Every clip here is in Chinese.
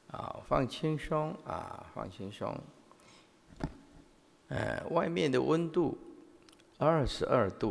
放轻松放轻松。外面的温度22度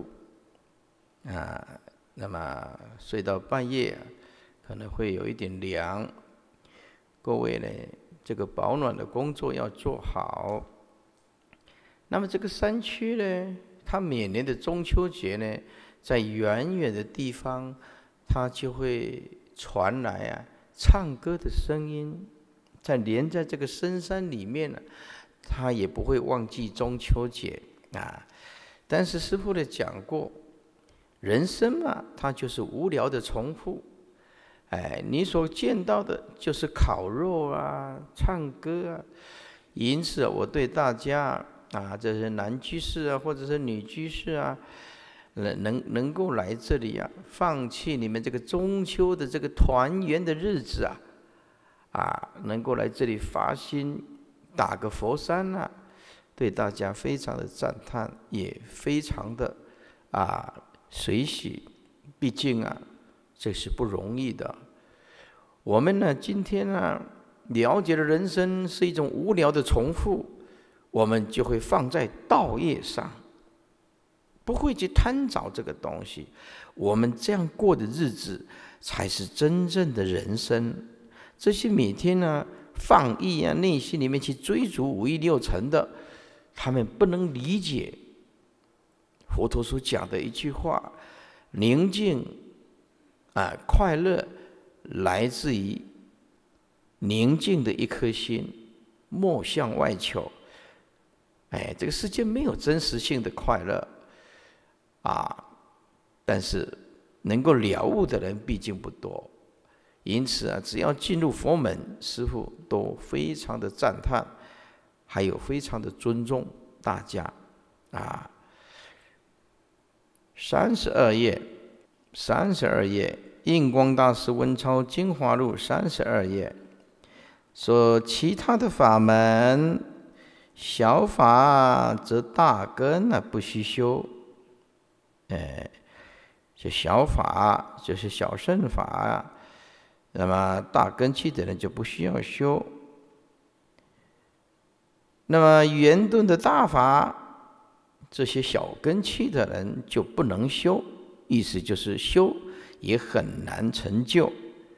那么睡到半夜可能会有一点凉。各位呢，这个保暖的工作要做好。那么这个山区呢，它每年的中秋节呢，在远远的地方，它就会传来唱歌的声音。连在这个深山里面呢，他也不会忘记中秋节但是师父呢讲过，人生嘛，它就是无聊的重复。你所见到的就是烤肉唱歌因此我对大家这是男居士或者是女居士能够来这里放弃你们这个中秋的这个团圆的日子能够来这里发心打个佛山对大家非常的赞叹，也非常的随喜。毕竟这是不容易的。我们呢，今天了解了人生是一种无聊的重复，我们就会放在道业上，不会去贪找这个东西。我们这样过的日子，才是真正的人生。这些每天放逸内心里面去追逐五欲六尘的，他们不能理解佛陀所讲的一句话：宁静快乐来自于宁静的一颗心，莫向外求。这个世界没有真实性的快乐但是能够了悟的人毕竟不多。因此只要进入佛门，师父都非常的赞叹，还有非常的尊重大家32页印光大师文钞精华录32页说，其他的法门，小法则大根不须修。这小法就是小乘法那么大根器的人就不需要修。那么圆顿的大法，这些小根器的人就不能修，意思就是修也很难成就。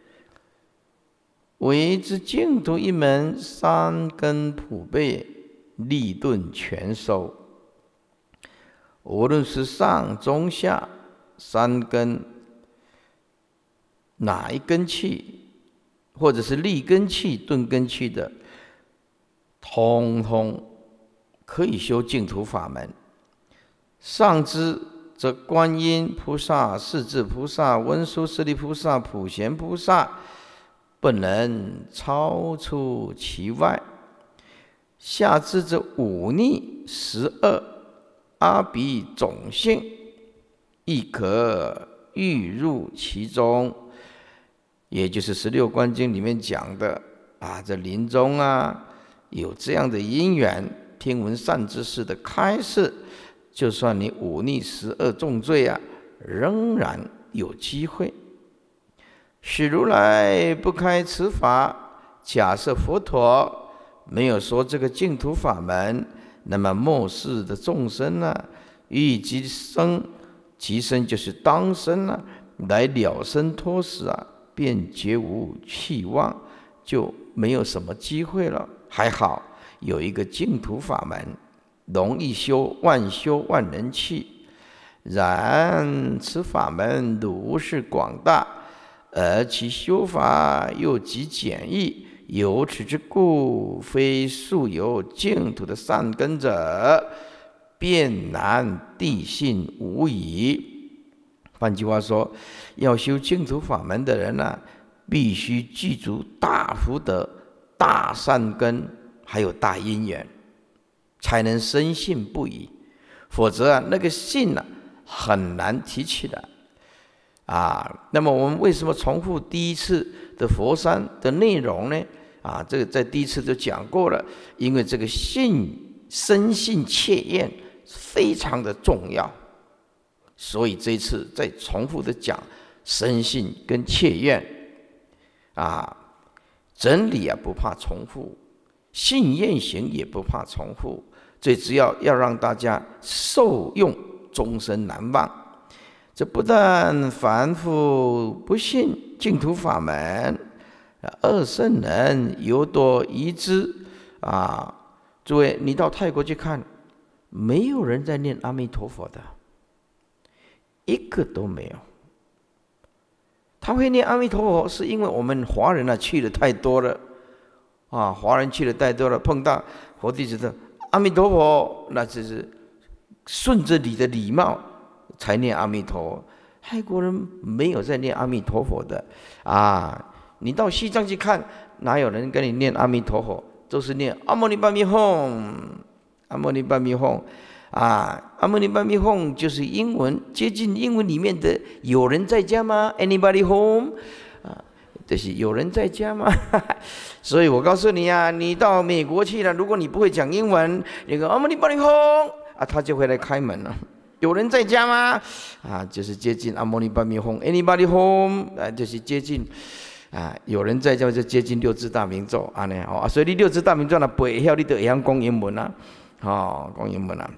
唯之净土一门，三根普备，利钝全收。无论是上中下三根，哪一根器，或者是利根器、钝根器的，通通可以修净土法门。上之则观音菩萨、势至菩萨、文殊师利菩萨、普贤菩萨不能超出其外；下之则忤逆12阿鼻种性，亦可欲入其中。也就是16观经里面讲的这临终有这样的因缘，听闻善知识的开示，就算你忤逆12重罪仍然有机会。使如来不开此法，假设佛陀没有说这个净土法门，那么末世的众生欲即生，即生就是当生来了生脱死便绝无期望，就没有什么机会了。还好有一个净土法门，容易修，万修万人去。然此法门如是广大，而其修法又极简易，由此之故，非素有净土的善根者，便难地信无疑。换句话说，要修净土法门的人必须具足大福德、大善根，还有大因缘，才能深信不疑。否则那个信很难提起来那么我们为什么重复第一次的佛山的内容呢？这个在第一次就讲过了，因为这个深信切愿非常的重要，所以这一次再重复的讲深信跟切愿真理啊不怕重复，信愿行也不怕重复，最主要要让大家受用，终身难忘。这不但凡夫不信净土法门，二圣人犹多疑之啊！诸位，你到泰国去看，没有人在念阿弥陀佛的，一个都没有。他会念阿弥陀佛，是因为我们华人去的太多了啊！华人去的太多了，碰到佛弟子的阿弥陀佛，那只是顺着你的礼貌才念阿弥陀佛。泰国人没有在念阿弥陀佛的啊！你到西藏去看，哪有人跟你念阿弥陀佛？都是念阿摩尼巴咪吽，阿摩尼巴咪吽啊！阿摩尼巴咪吽就是英文，接近英文里面的“有人在家吗 ？”Anybody home？ 啊，就是有人在家吗？所以我告诉你啊，你到美国去了，如果你不会讲英文，那个阿摩尼巴咪吽啊，他就会来开门了。有人在家吗？啊，就是接近阿摩尼巴咪吽 ，Anybody home？ 啊，就是接近。啊，有人在家就接近六字大明咒啊，呢哦，所以你六字大明咒呢背晓，你就会晓讲英文啊，哦，讲英文啊。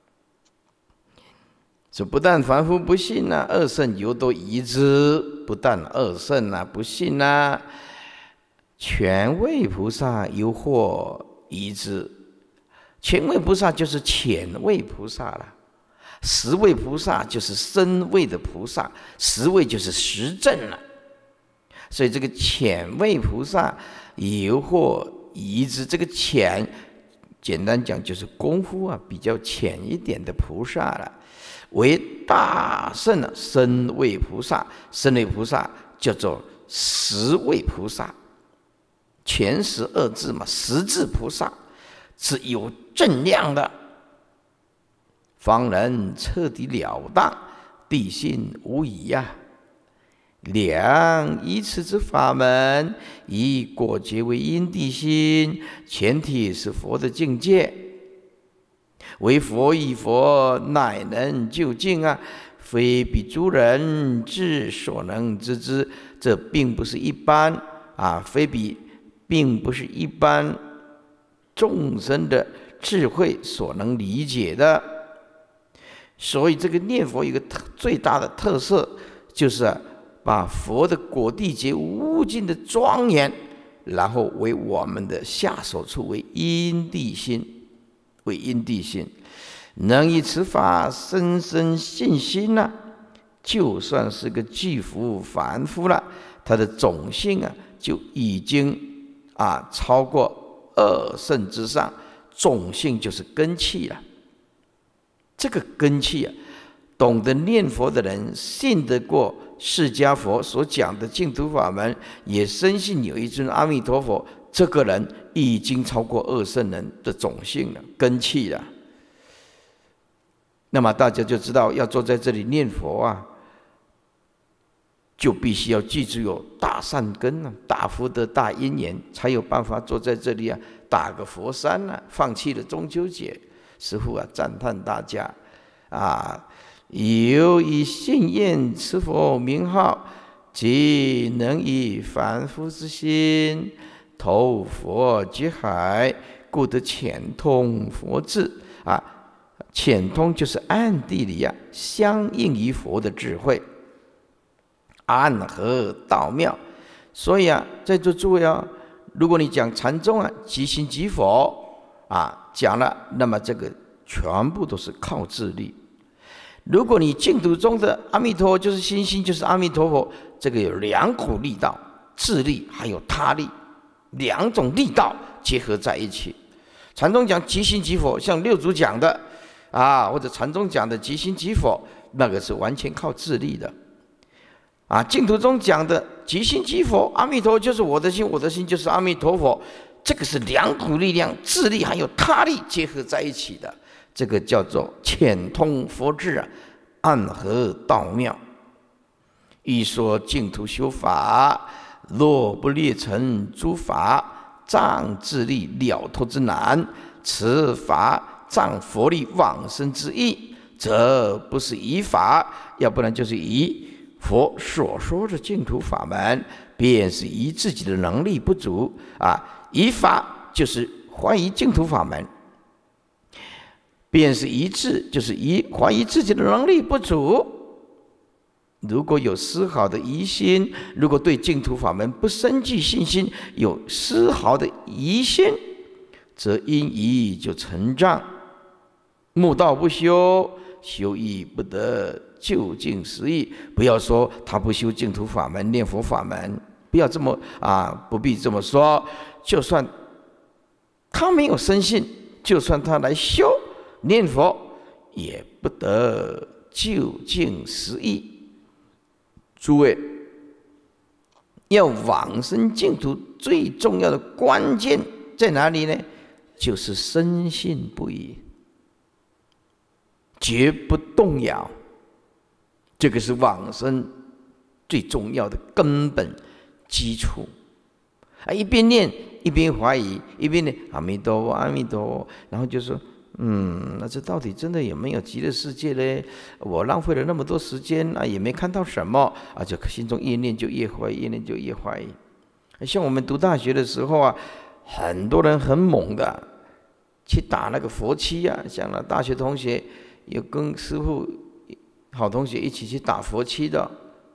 这不但凡夫不信啊，二圣犹多疑之。不但二圣啊不信啊，权位菩萨犹或疑之。权位菩萨就是浅位菩萨了，实位菩萨就是深位的菩萨，实位就是实证了。所以这个浅位菩萨犹或疑之，这个浅，简单讲就是功夫啊比较浅一点的菩萨了。为大圣啊，深位菩萨，深位菩萨叫做实位菩萨，前十二字嘛，实质菩萨是有正量的，方能彻底了当，地心无疑呀。良依此之法门，以果结为因地心，前提是佛的境界。为佛以佛，乃能究竟啊！非彼诸人智所能知之。这并不是一般啊，并不是一般众生的智慧所能理解的。所以这个念佛有一个最大的特色，就是把佛的果地劫无尽的庄严，然后为我们的下手处，为因地心。为因地心，能以此法深深信心啊，就算是个巨福凡夫了，他的种性啊就已经超过二圣之上，种性就是根器了。这个根器啊，懂得念佛的人，信得过释迦佛所讲的净土法门，也深信有一尊阿弥陀佛，这个人已经超过二圣人的种性了，根器了。那么大家就知道，要坐在这里念佛啊，就必须要记住有大善根啊、大福德、大因缘，才有办法坐在这里啊，打个佛山啊，放弃了中秋节。师父啊，赞叹大家啊，有以信愿持佛名号，即能以凡夫之心投佛觉海，故得浅通佛智啊。浅通就是暗地里相应于佛的智慧，暗合道妙。所以在座诸位如果你讲禅宗即心即佛讲了，那么这个全部都是靠自力。如果你净土中的阿弥陀佛就是心心就是阿弥陀佛，这个有两股力道，自力还有他力，两种力道结合在一起。禅宗讲即心即佛，像六祖讲的或者禅宗讲的即心即佛，那个是完全靠自力的净土中讲的即心即佛，阿弥陀佛就是我的心，我的心就是阿弥陀佛，这个是两股力量，自力还有他力结合在一起的，这个叫做浅通佛智暗合道妙。欲说净土修法，若不列成诸法，障自力了脱之难，此法障佛力往生之意，则不是以法，要不然就是以佛所说的净土法门， 便是疑自己的能力不足啊。疑法就是怀疑净土法门，便是疑智，就是怀疑自己的能力不足。如果有丝毫的疑心，如果对净土法门不深具信心，有丝毫的疑心，则因疑就成障，木道不修，修亦不得究竟实义。不要说他不修净土法门、念佛法门，不要这么不必这么说。就算他没有深信，就算他来修念佛，也不得究竟实义。诸位，要往生净土最重要的关键在哪里呢？就是深信不疑，绝不动摇。这个是往生最重要的根本基础。一边念一边怀疑，一边念阿弥陀佛，阿弥陀佛，然后就说那这到底真的有没有极乐世界呢？我浪费了那么多时间也没看到什么就心中越念就越怀疑，越念就越怀疑。像我们读大学的时候很多人很猛的去打那个佛七像大学同学有跟师父好同学一起去打佛七的，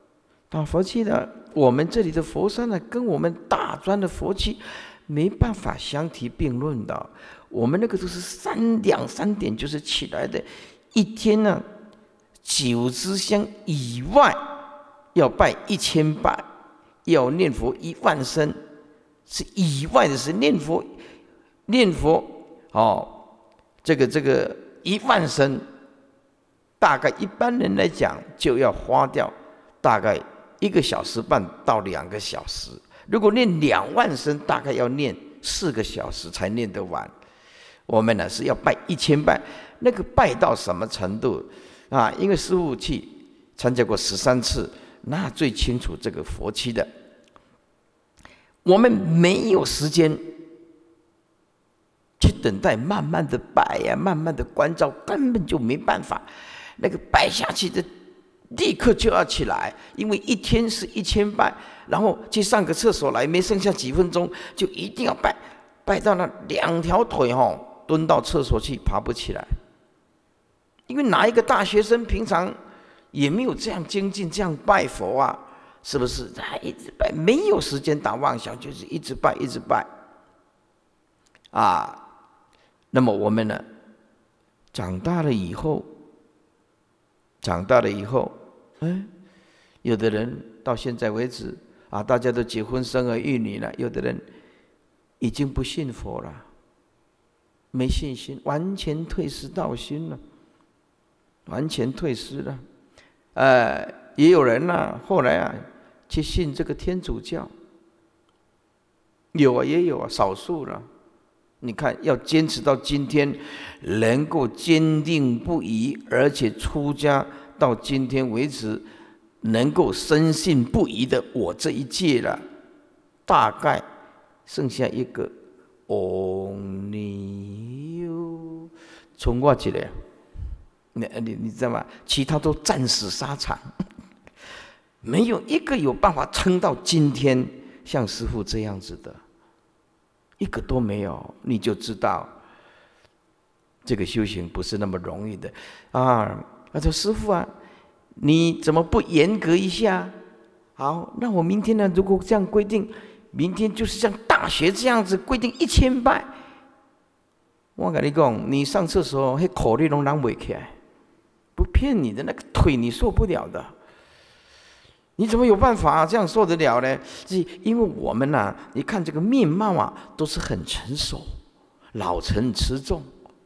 我们这里的佛山跟我们大专的佛七没办法相提并论的。我们那个都是2、3点就是起来的，一天9支香以外要拜1000拜，要念佛10000声，是以外的事。念佛这个10000声，大概一般人来讲就要花掉大概1个小时半到2个小时。如果念2万声，大概要念4个小时才念得完。我们是要拜1000拜，那个拜到什么程度因为师父去参加过13次，那最清楚这个佛七的。我们没有时间去等待，慢慢的拜慢慢的关照，根本就没办法。那个拜下去的立刻就要起来，因为一天是1000拜，然后去上个厕所来，没剩下几分钟就一定要拜到那2条腿蹲到厕所去，爬不起来。因为哪一个大学生平常也没有这样精进，这样拜佛是不是？他一直拜，没有时间打妄想，就是一直拜，一直拜那么我们长大了以后，有的人到现在为止大家都结婚生儿育女了，有的人已经不信佛了，没信心，完全退失道心了，完全退失了。也有人后来去信这个天主教，有也有少数了。你看，要坚持到今天，能够坚定不移，而且出家到今天为止，能够深信不疑的，我这一届了，大概剩下一个你从我一个，你知道吗？其他都战死沙场，没有一个有办法撑到今天，像师父这样子的，一个都没有。你就知道，这个修行不是那么容易的他说：“师父你怎么不严格一下？好，那我明天如果这样规定，明天就是像大学这样子规定1000拜。我跟你讲，你上厕所那口你都拿不起来，不骗你的，那个腿你受不了的。你怎么有办法这样受得了呢？是因为我们你看这个面貌都是很成熟，老成持重，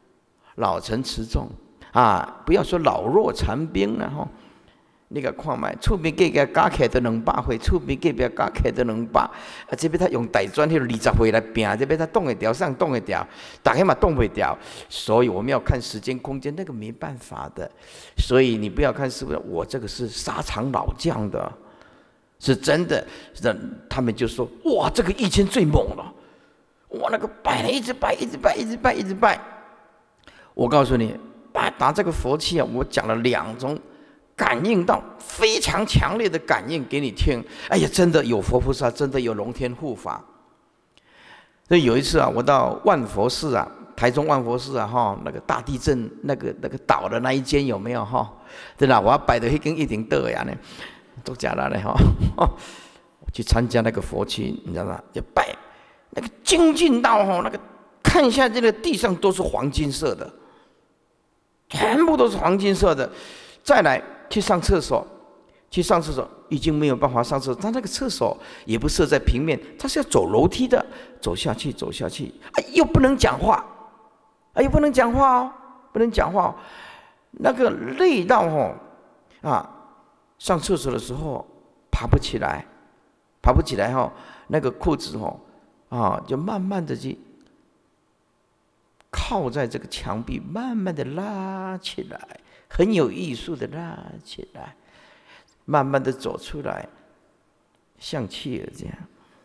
不要说老弱残兵了你个看卖，厝边隔壁加起来都200岁，厝边隔壁加起来都200，这边他用大砖迄20岁来拼，这边他动得掉，上动得掉，大家嘛动不掉，所以我们要看时间空间，那个没办法的。所以你不要看是不是我这个是沙场老将的，是真的。他们就说：哇，这个1000最猛了，哇，那个拜了一直拜，一直拜，一直拜，一直拜。我告诉你，打这个佛气我讲了2种感应到非常强烈的感应给你听。哎呀，真的有佛菩萨，真的有龙天护法。所以有一次啊，我到万佛寺啊，台中万佛寺啊，哈，那个大地震那个倒的那一间有没有哈？真的，我要摆的一根一顶豆呀呢，都假的嘞哈。去参加那个佛期，你知道吗？要拜那个精进到哈，那个看下这个地上都是黄金色的，全部都是黄金色的。再来去上厕所，已经没有办法上厕所。他那个厕所也不设在平面，他是要走楼梯的，走下去，又不能讲话，又不能讲话哦，不能讲话哦。那个累到上厕所的时候爬不起来那个裤子就慢慢的去靠在这个墙壁，慢慢的拉起来。很有艺术的拉起来，慢慢的走出来，像企鹅这样。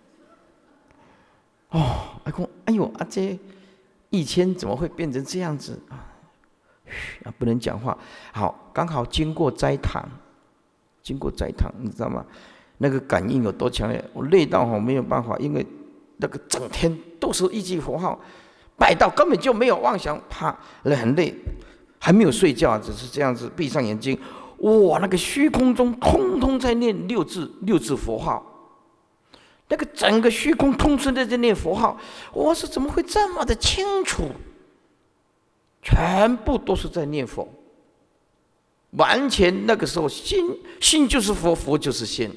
哎呦，这以前怎么会变成这样子啊？不能讲话。好，刚好经过斋堂，你知道吗？那个感应有多强烈？我累到没有办法，因为那个整天都是一句佛号，拜到根本就没有妄想，很累。还没有睡觉，只是这样子闭上眼睛，哇，那个虚空中通通在念六字佛号，那个整个虚空通通在念佛号，我说怎么会这么的清楚？全部都是在念佛，完全那个时候心就是佛，佛就是心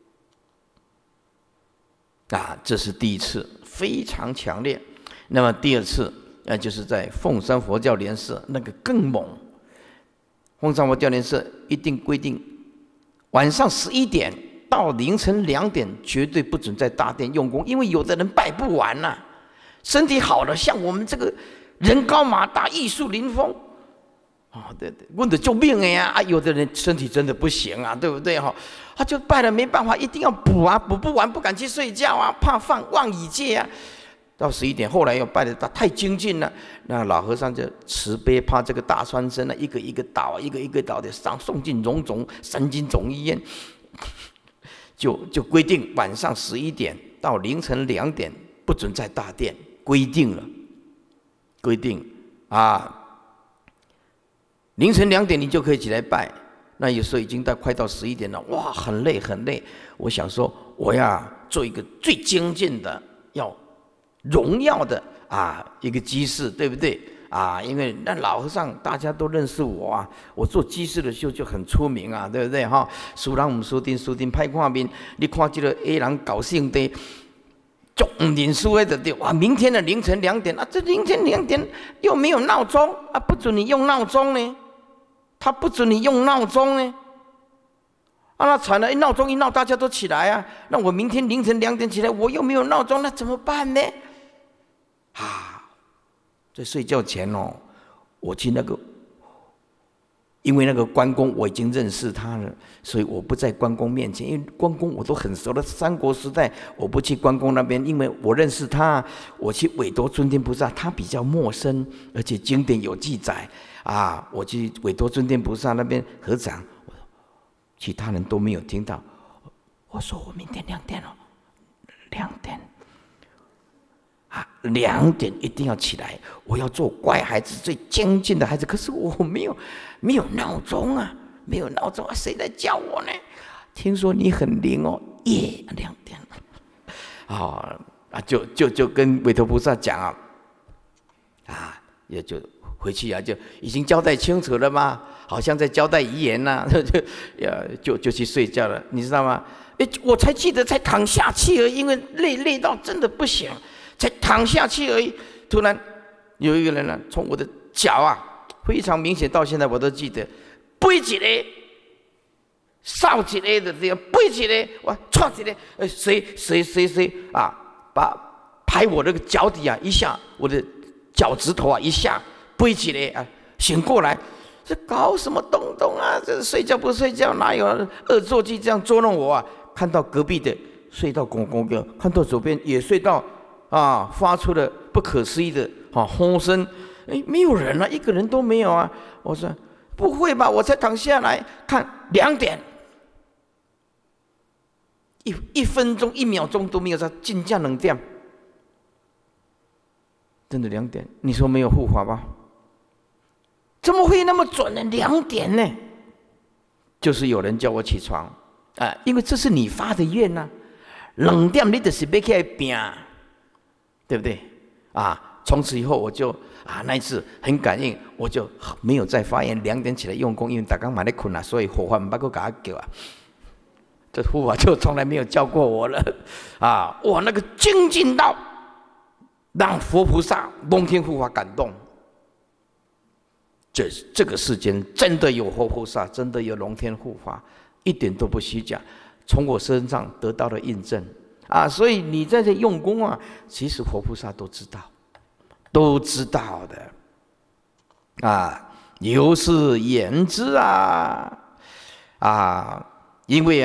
啊，这是第一次，非常强烈。那么第二次。就是在凤山佛教莲社，那个更猛。凤山佛教莲社一定规定，晚上11点到凌晨2点，绝对不准在大殿用功，因为有的人拜不完呐、身体好了，像我们这个人高马大、玉树临风，对，问的救命的呀！有的人身体真的不行啊，对不对哈？他就拜了没办法，一定要补啊，补不完不敢去睡觉啊，怕犯妄语戒啊。到11点，后来又拜的太精进了，那老和尚就慈悲，怕这个大川僧一个一个倒，一个一个倒的送进荣总神经总医院，就规定晚上11点到凌晨2点不准在大殿，规定凌晨2点你就可以起来拜。那有时候已经快到11点了，哇，很累。我想说，我要做一个最精进的，要荣耀的一个居士，对不对因为那老和尚大家都认识我我做居士的时候就很出名对不对输人唔输阵，输阵歹看面。你看这个A人高兴的，足唔认输的对明天的凌晨2点这凌晨2点又没有闹钟不准你用闹钟呢，他不准你用闹钟呢那惨了，闹钟一闹大家都起来那我明天凌晨2点起来，我又没有闹钟，那怎么办呢？在睡觉前我去因为那个关公我已经认识他了，所以我不在关公面前，因为关公我都很熟了。三国时代我不去关公那边，因为我认识他。我去韦陀尊天菩萨，他比较陌生，而且经典有记载我去韦陀尊天菩萨那边合掌，其他人都没有听到。我说我明天2点2点。2点一定要起来，我要做乖孩子，最精进的孩子。可是我没有闹钟没有闹钟谁来叫我呢？听说你很灵2点就跟韦陀菩萨讲也就回去就已经交代清楚了嘛，好像在交代遗言就去睡觉了，你知道吗？我才记得才躺下去而已，因为累到真的不行。才躺下去而已，突然有一个人从我的脚非常明显，到现在我都记得，背起来，扫起来的这样，背起来，我抓起来，谁拍我那个脚底一下，我的脚趾头一下背起来醒过来，这搞什么东东这睡觉不睡觉，哪有恶作剧这样捉弄我看到隔壁的睡到公公的，看到左边也睡到。发出了不可思议的吼声，没有人一个人都没有我说不会吧？我才躺下来看2点，一分钟、1秒钟都没有，在进价能量，真的2点。你说没有护法吗？怎么会那么准呢？2点呢？就是有人叫我起床啊，因为这是你发的愿呐。2点你就是要起来拼，对不对？啊，从此以后我就那一次很感应，我就没有再发愿2点起来用功，因为大家买在困了，所以护法不够给他叫啊。这护法就从来没有教过我了啊！哇，那个精进到让佛菩萨、龙天护法感动。这个世间真的有佛菩萨，真的有龙天护法，一点都不虚假，从我身上得到了印证啊！所以你在这用功啊，其实佛菩萨都知道，都知道的啊。由是言之啊，因为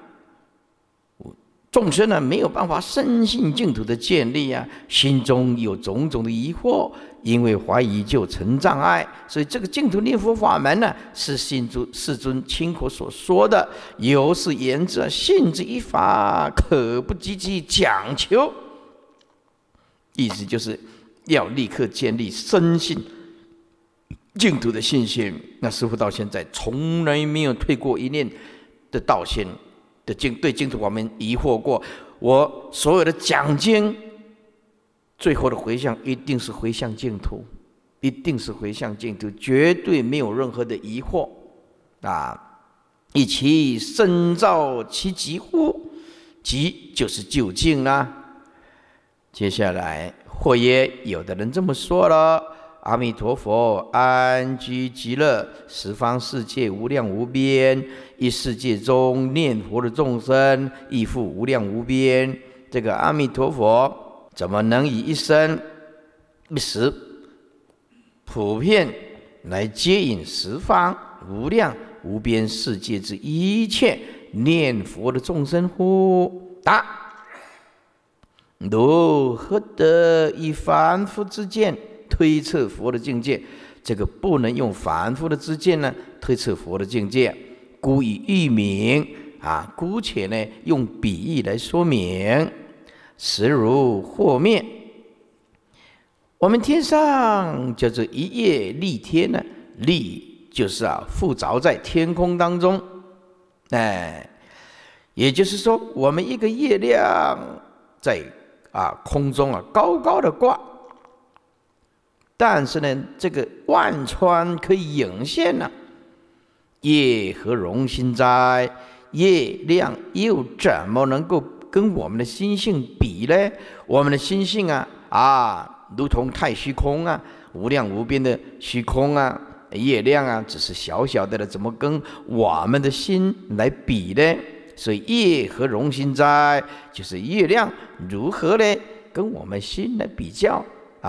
众生呢没有办法深信净土的建立啊，心中有种种的疑惑，因为怀疑就成障碍，所以这个净土念佛法门呢，是世尊亲口所说的。由是言之，信之一法，可不积极讲求。意思就是要立刻建立深信净土的信心。那师父到现在从来没有退过一念的道心。对净土法门疑惑过，我所有的讲经，最后的回向一定是回向净土，一定是回向净土，绝对没有任何的疑惑啊！以其深照其极乎？极就是究竟啦。接下来，或曰有的人这么说了。阿弥陀佛，安居极乐，十方世界无量无边，一世界中念佛的众生亦复无量无边。这个阿弥陀佛怎么能以一生一时普遍来接引十方无量无边世界之一切念佛的众生乎？答：如何得以凡夫之见推测佛的境界？这个不能用凡夫的知见呢推测佛的境界，故以喻名姑且呢用比喻来说明。实如和面，我们天上叫做一叶立天呢，立就是覆着在天空当中，也就是说我们一个月亮在空中高高的挂。但是呢，这个万川可以引现业何容心哉？业量又怎么能够跟我们的心性比呢？我们的心性如同太虚空无量无边的虚空业量只是小小的了，怎么跟我们的心来比呢？所以业何容心哉？就是业量如何呢？跟我们心来比较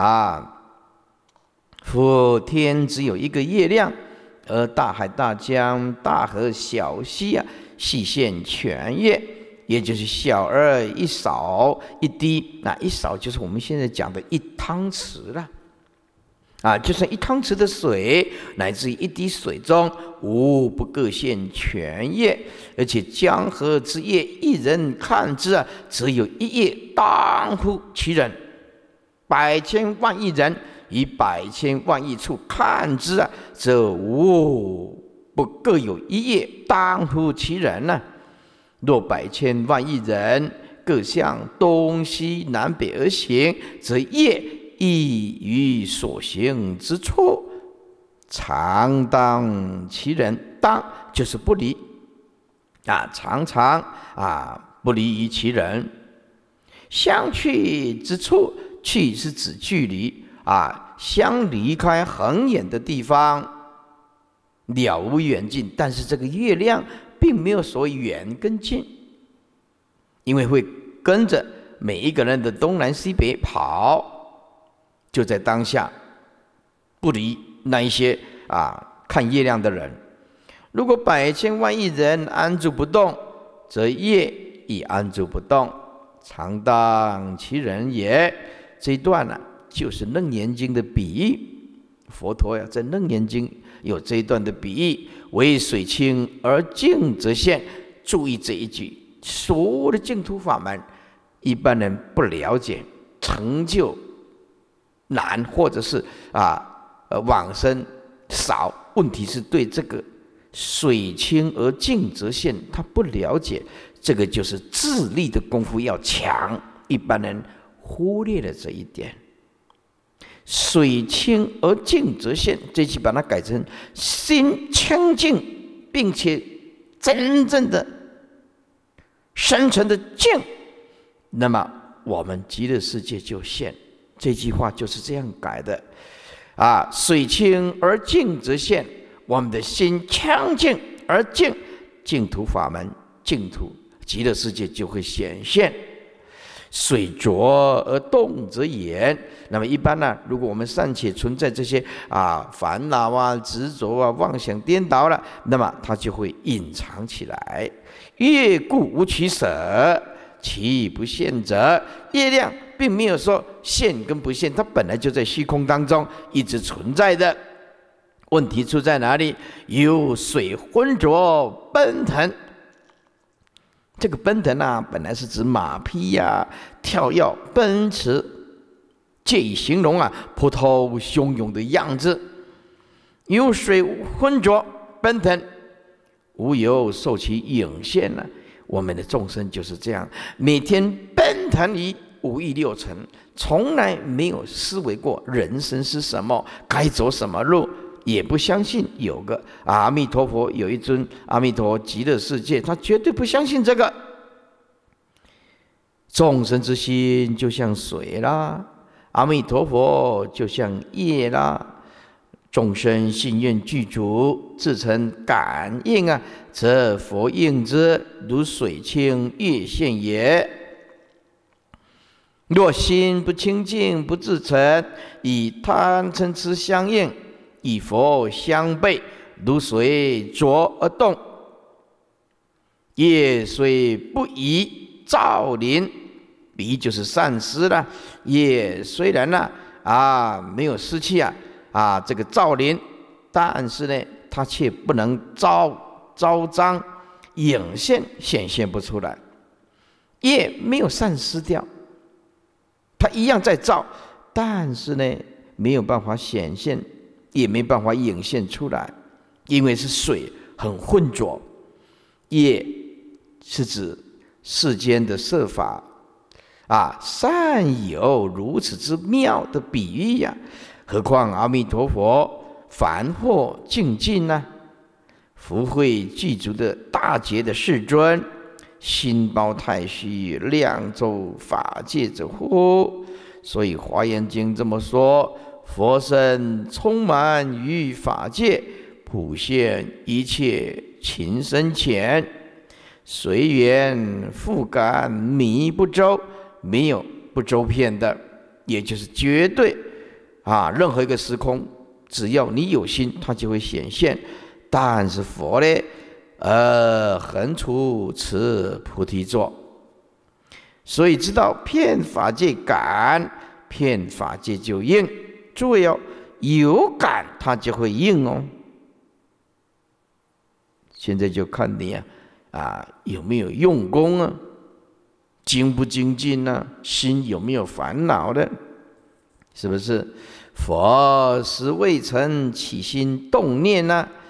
夫天只有一个月亮，而大海、大江、大河、小溪细现全月，也就是小而一勺一滴。那一勺就是我们现在讲的1汤匙了就算1汤匙的水，乃至于1滴水中，无不各现全月。而且江河之月，一人看之只有1月当乎其人，百千万亿人以百千万亿处看之则无不各有1月当乎其人呢。若百千万亿人各向东西南北而行，则业亦于所行之处，常当其人。当就是不离常常不离于其人。相去之处，去是指距离相离开很远的地方，了无远近。但是这个月亮并没有所谓远跟近，因为会跟着每一个人的东南西北跑，就在当下不离那一些看月亮的人。如果百千万亿人安住不动，则业亦安住不动，常当其人也。这一段就是《楞严经》的比喻。佛陀在《楞严经》 有这一段的比喻，为水清而净则现。注意这一句，所有的净土法门，一般人不了解，成就难，或者是往生少。问题是对这个水清而净则现，他不了解，这个就是自力的功夫要强，一般人忽略了这一点。水清而净则现，这句把它改成心清净，并且真正的深层的净，那么我们极乐世界就现。这句话就是这样改的水清而净则现，我们的心清净而净，净土法门，净土极乐世界就会显现。水浊而动则言，那么一般呢，如果我们尚且存在这些烦恼执着妄想颠倒了，那么它就会隐藏起来。月故无取舍，其不现者，月亮并没有说现跟不现，它本来就在虚空当中一直存在的。问题出在哪里？有水浑浊奔腾。这个奔腾本来是指马匹跳跃奔驰，借以形容波涛汹涌的样子。有水浑浊奔腾，无有受其影现我们的众生就是这样，每天奔腾于五欲六尘，从来没有思维过人生是什么，该走什么路，也不相信有个阿弥陀佛，有一尊阿弥陀极乐世界，他绝对不相信这个。众生之心就像水啦，阿弥陀佛就像业啦。众生信愿具足，自成感应则佛应之，如水清月现也。若心不清净不自成，以贪嗔痴相应，与佛相悖，如水浊而动。业虽不移照临，比喻就是散失了。业虽然没有失去这个照临，但是呢，它却不能招彰影现，显现不出来。业没有散失掉，它一样在照，但是呢，没有办法显现，也没办法影现出来，因为是水很浑浊。业是指世间的设法善有如此之妙的比喻何况阿弥陀佛凡惑净尽福慧具足的大觉的世尊，心包太虚，量周法界者乎？所以《华严经》这么说：佛身充满于法界，普现一切情深浅，随缘复感迷不周，没有不周遍的，也就是绝对任何一个时空，只要你有心，它就会显现。但是佛呢，恒处持菩提座，所以知道遍法界感，遍法界就应。诸位有感它就会应现在就看你有没有用功精不精进心有没有烦恼的，是不是？佛实未曾起心动念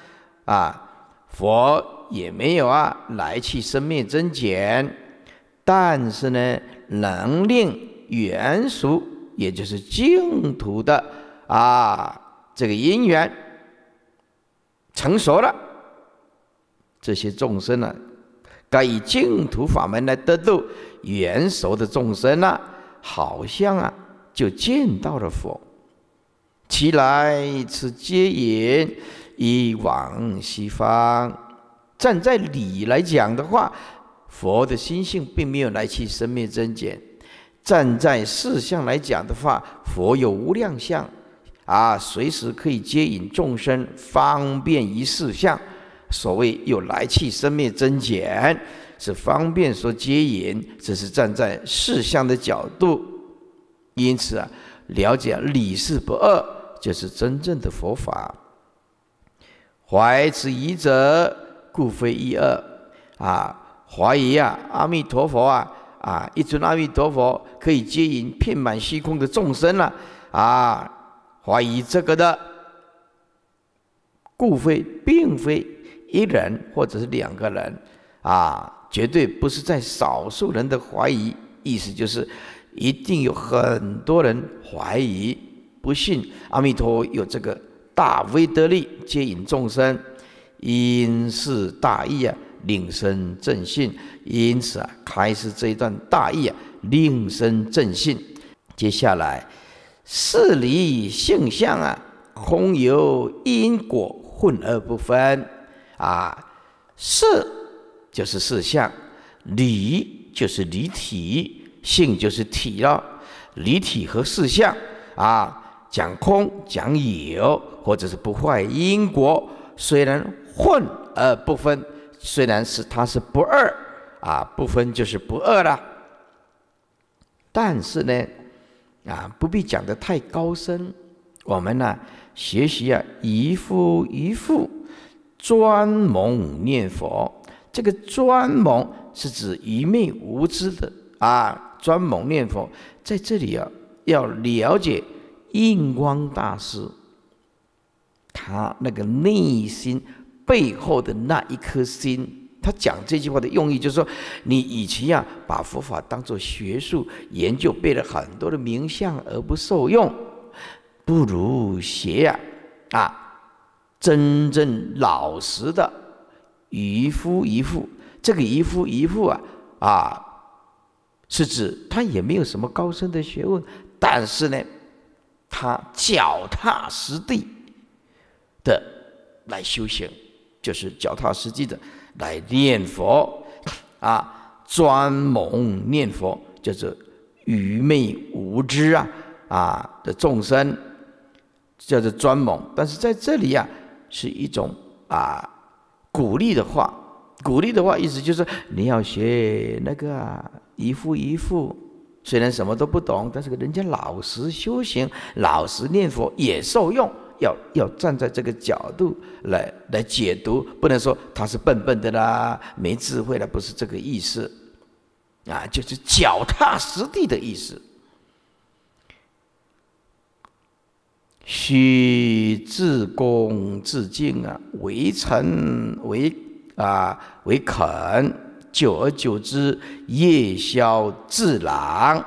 佛也没有来去生灭增减，但是呢，能令缘熟，也就是净土的这个因缘成熟了，这些众生该以净土法门来得度，缘熟的众生好像就见到了佛。其来此皆引以往西方。站在理来讲的话，佛的心性并没有来去生灭增减。站在事相来讲的话，佛有无量相随时可以接引众生，方便于事相。所谓有来去生灭增减，是方便所接引，这是站在事相的角度。因此了解理事不二，就是真正的佛法。 怀此疑者，故非一二。怀疑阿弥陀佛一尊阿弥陀佛可以接引遍满虚空的众生怀疑这个的，故并非一人或者是两个人绝对不是在少数人的怀疑，意思就是一定有很多人怀疑，不信阿弥陀有这个大威德力接引众生，因是大义令生正信，因此开始这一段大义令生正信。接下来事理性相空有因果混而不分事就是事相，理就是理体，性就是体了。理体和事相讲空讲有，或者是不坏因果，虽然混而不分，虽然是它是不二不分就是不二了，但是呢不必讲得太高深。我们学习一复一复专蒙念佛。这个专蒙是指愚昧无知的专蒙念佛，在这里要了解印光大师他那个内心背后的那一颗心。他讲这句话的用意就是说，你与其把佛法当作学术研究，背了很多的名相而不受用，不如学真正老实的一复一复。这个一复一复是指他也没有什么高深的学问，但是呢他脚踏实地的来修行，就是脚踏实地的来念佛专蒙念佛，就是愚昧无知的众生，叫做专蒙。但是在这里是一种鼓励的话。鼓励的话，意思就是你要学那个一复一复，虽然什么都不懂，但是人家老实修行，老实念佛也受用。要站在这个角度来解读，不能说他是笨笨的啦，没智慧啦，不是这个意思就是脚踏实地的意思。须自恭自敬为诚为恳，久而久之，夜宵自朗。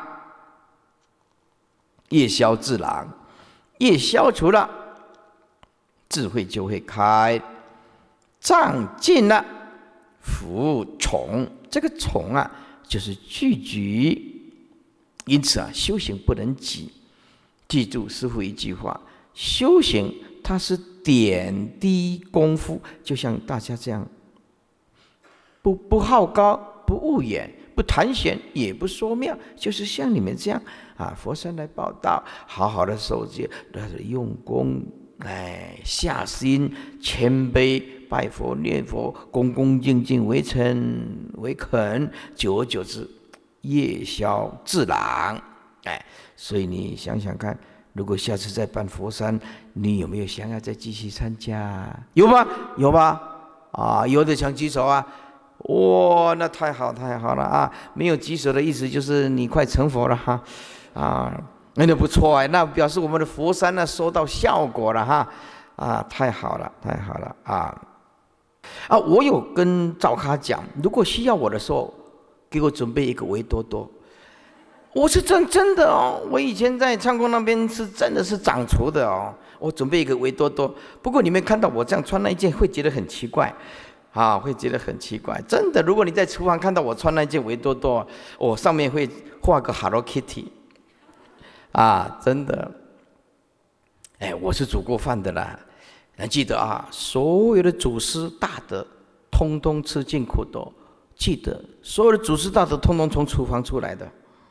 夜宵自朗，夜消除了，智慧就会开。障尽了，服从。这个从就是聚集，因此修行不能急。记住师父一句话，修行它是点滴功夫，就像大家这样，不好高，不务远，不谈玄，也不说妙，就是像你们这样佛山来报道，好好的守节，用功，下心谦卑，拜佛念佛，恭恭敬敬，为诚为恳，久而久之，夜宵自朗。所以你想想看，如果下次再办佛山，你有没有想要再继续参加？有吗？有吧？有的想举手哇，那太好了没有举手的意思就是你快成佛了那就不错那表示我们的佛山收到效果了太好了我有跟赵咖讲，如果需要我的时候，给我准备一个围多多。我是真的我以前在昌宫那边是真的是掌厨的我准备一个围多多。不过你们看到我这样穿那一件，会觉得很奇怪会觉得很奇怪，真的。如果你在厨房看到我穿那件围多多，我上面会画个 Hello Kitty，真的。我是煮过饭的啦。记得所有的祖师大德，通通吃尽苦头。记得所有的祖师大德，通通从厨房出来的。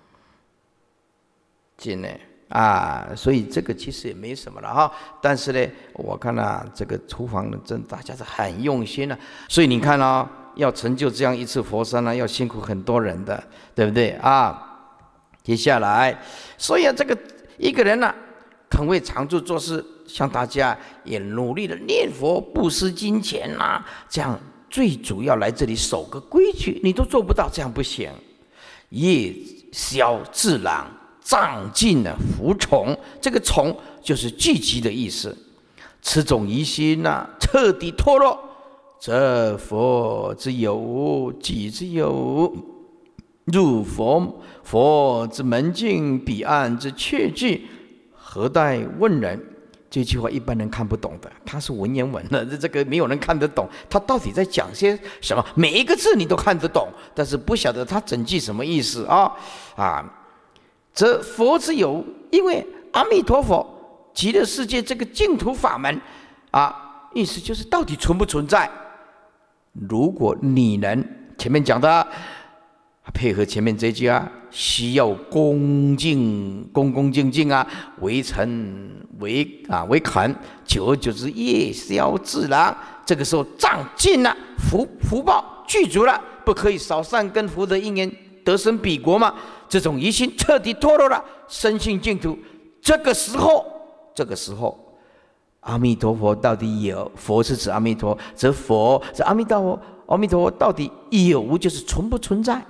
真的所以这个其实也没什么了但是呢，我看这个厨房呢，真大家是很用心所以你看要成就这样一次佛山要辛苦很多人的，对不对接下来，所以这个一个人肯为常住做事， 向大家也努力的念佛、布施金钱啦，这样最主要来这里守个规矩，你都做不到，这样不行。业消自然，障尽了服从，这个从就是聚集的意思。此种疑心彻底脱落，则佛之有，己之有。入佛之门径，彼岸之切句，何待问人？这句话一般人看不懂的，它是文言文的，这个没有人看得懂。他到底在讲些什么？每一个字你都看得懂，但是不晓得他整句什么意思则佛之有，因为阿弥陀佛极乐世界这个净土法门意思就是到底存不存在？如果你能前面讲的配合前面这句需要恭敬为诚为恳，久而久之业消自然。这个时候障尽了，福报具足了，不可以少善根福德因缘得生彼国嘛？这种疑心彻底脱落了，深信净土。这个时候，阿弥陀佛到底有？佛是指阿弥陀，则佛是阿弥陀佛到底有无？就是存不存在？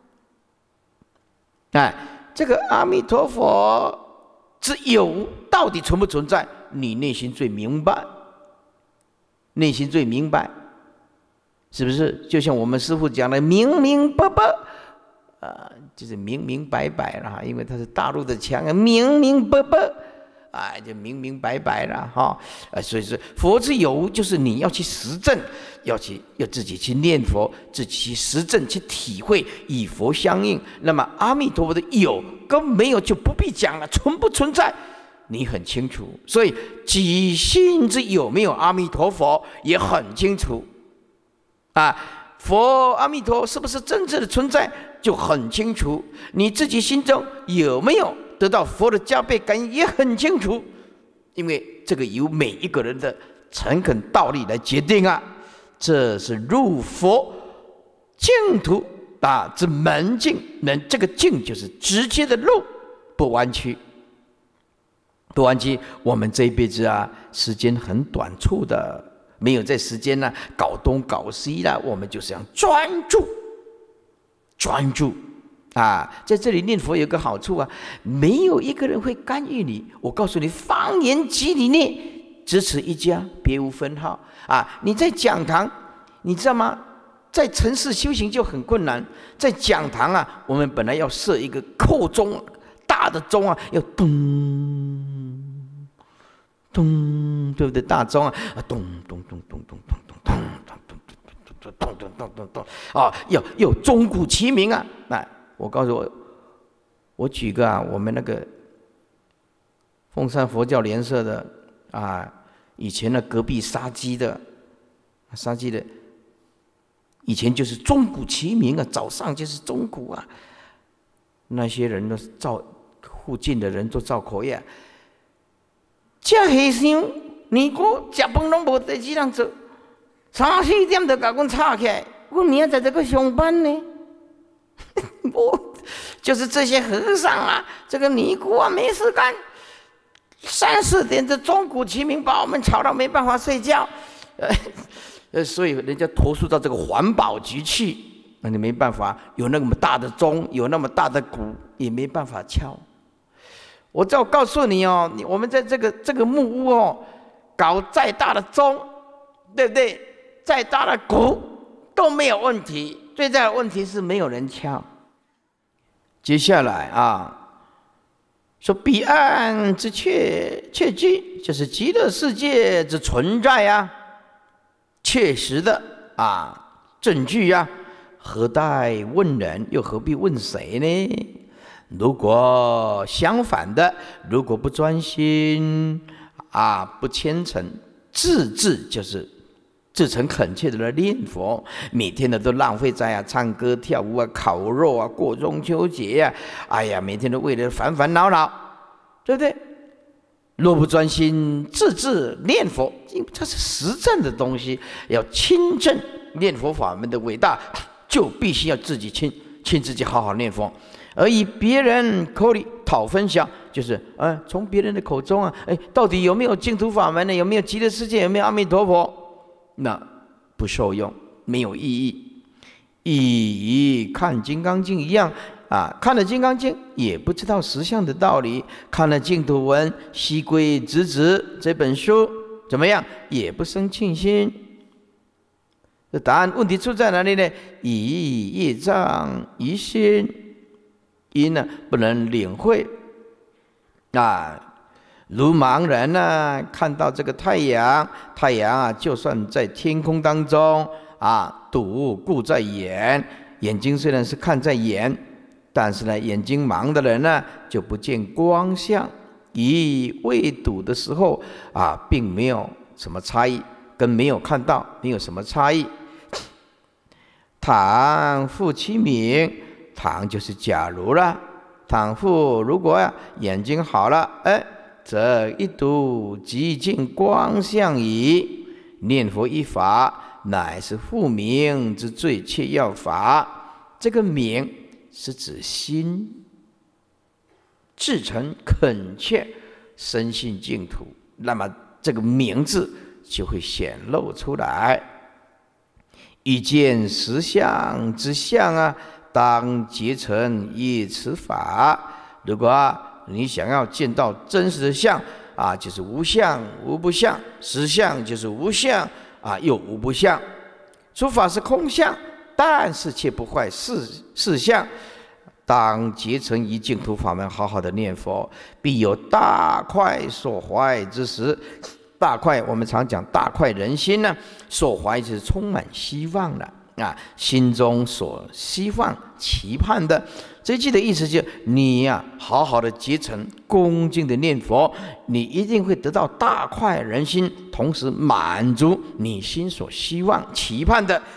这个阿弥陀佛之有到底存不存在？你内心最明白，是不是？就像我们师父讲的，明明白白，就是明明白白了，因为他是大陆的腔，明明白白。就明明白白了所以说佛之有，就是你要去实证，要自己去念佛，自己去实证，去体会，与佛相应。那么阿弥陀佛的有跟没有就不必讲了，存不存在你很清楚。所以己心之有没有阿弥陀佛也很清楚佛阿弥陀是不是真正的存在就很清楚，你自己心中有没有得到佛的加倍感应也很清楚，因为这个由每一个人的诚恳道力来决定这是入佛净土之门径，这个径就是直接的路，不弯曲。我们这一辈子时间很短促的，没有在时间搞东搞西我们就是要专注。在这里念佛有个好处没有一个人会干预你。我告诉你，方圆几里内只此一家，别无分号你在讲堂，你知道吗？在城市修行就很困难，在讲堂我们本来要设一个叩钟，大的钟要咚咚，对不对？大钟咚咚咚咚咚咚咚咚咚咚咚咚要钟鼓齐鸣我告诉我举个我们那个凤山佛教联社的以前的隔壁杀鸡的，以前就是钟鼓齐鸣早上就是钟鼓那些人都照附近的人都照口业，这和尚你我吃饭拢无代志通做，3、4点就把阮吵起来，我明仔载再去上班呢。就是这些和尚这个尼姑没事干，3、4点的钟鼓齐鸣，把我们吵到没办法睡觉，所以人家投诉到这个环保局去，那你没办法，有那么大的钟，有那么大的鼓，也没办法敲。我再告诉你我们在这个木屋搞再大的钟，对不对？再大的鼓都没有问题，最大的问题是没有人敲。接下来说彼岸之确据，就是极乐世界之存在确实的证据何待问人？又何必问谁呢？如果相反的，如果不专心不虔诚，自就是自诚恳切的来念佛，每天都浪费在唱歌跳舞烤肉过中秋节哎呀，每天都为了烦烦恼恼，对不对？若不专心自念佛，因为这是实证的东西，要亲证念佛法门的伟大，就必须要自己亲自去好好念佛而以别人口里讨分晓，就是从别人的口中啊，到底有没有净土法门呢？有没有极乐世界？有没有阿弥陀佛？那不受用，没有意义。以看《金刚经》一样啊，看了《金刚经》也不知道实相的道理，看了净土文《西归直指》这本书怎么样？也不生庆心。这答案问题出在哪里呢？以业障疑心。因呢不能领会如盲人呢看到这个太阳啊，就算在天空当中睹故在眼，眼睛虽然是看在眼，但是呢眼睛盲的人呢就不见光相，以未睹的时候并没有什么差异，跟没有看到没有什么差异。倘复其名，倘就是假如了，倘复如果眼睛好了，则一睹极尽光相矣。念佛一法，乃是复名之最切要法。这个名是指心至诚恳切，深信净土，那么这个名字就会显露出来。欲见实相之相当结成一此法。如果你想要见到真实的相就是无相无不相，实相就是无相又无不相。诸法是空相，但是却不坏事相。当结成一净土法门，好好的念佛，必有大快所怀之时。大快，我们常讲大快人心呢，所怀就是充满希望的心中所希望期盼的。这句的意思就是你好好的结成恭敬的念佛，你一定会得到大快人心，同时满足你心所希望期盼的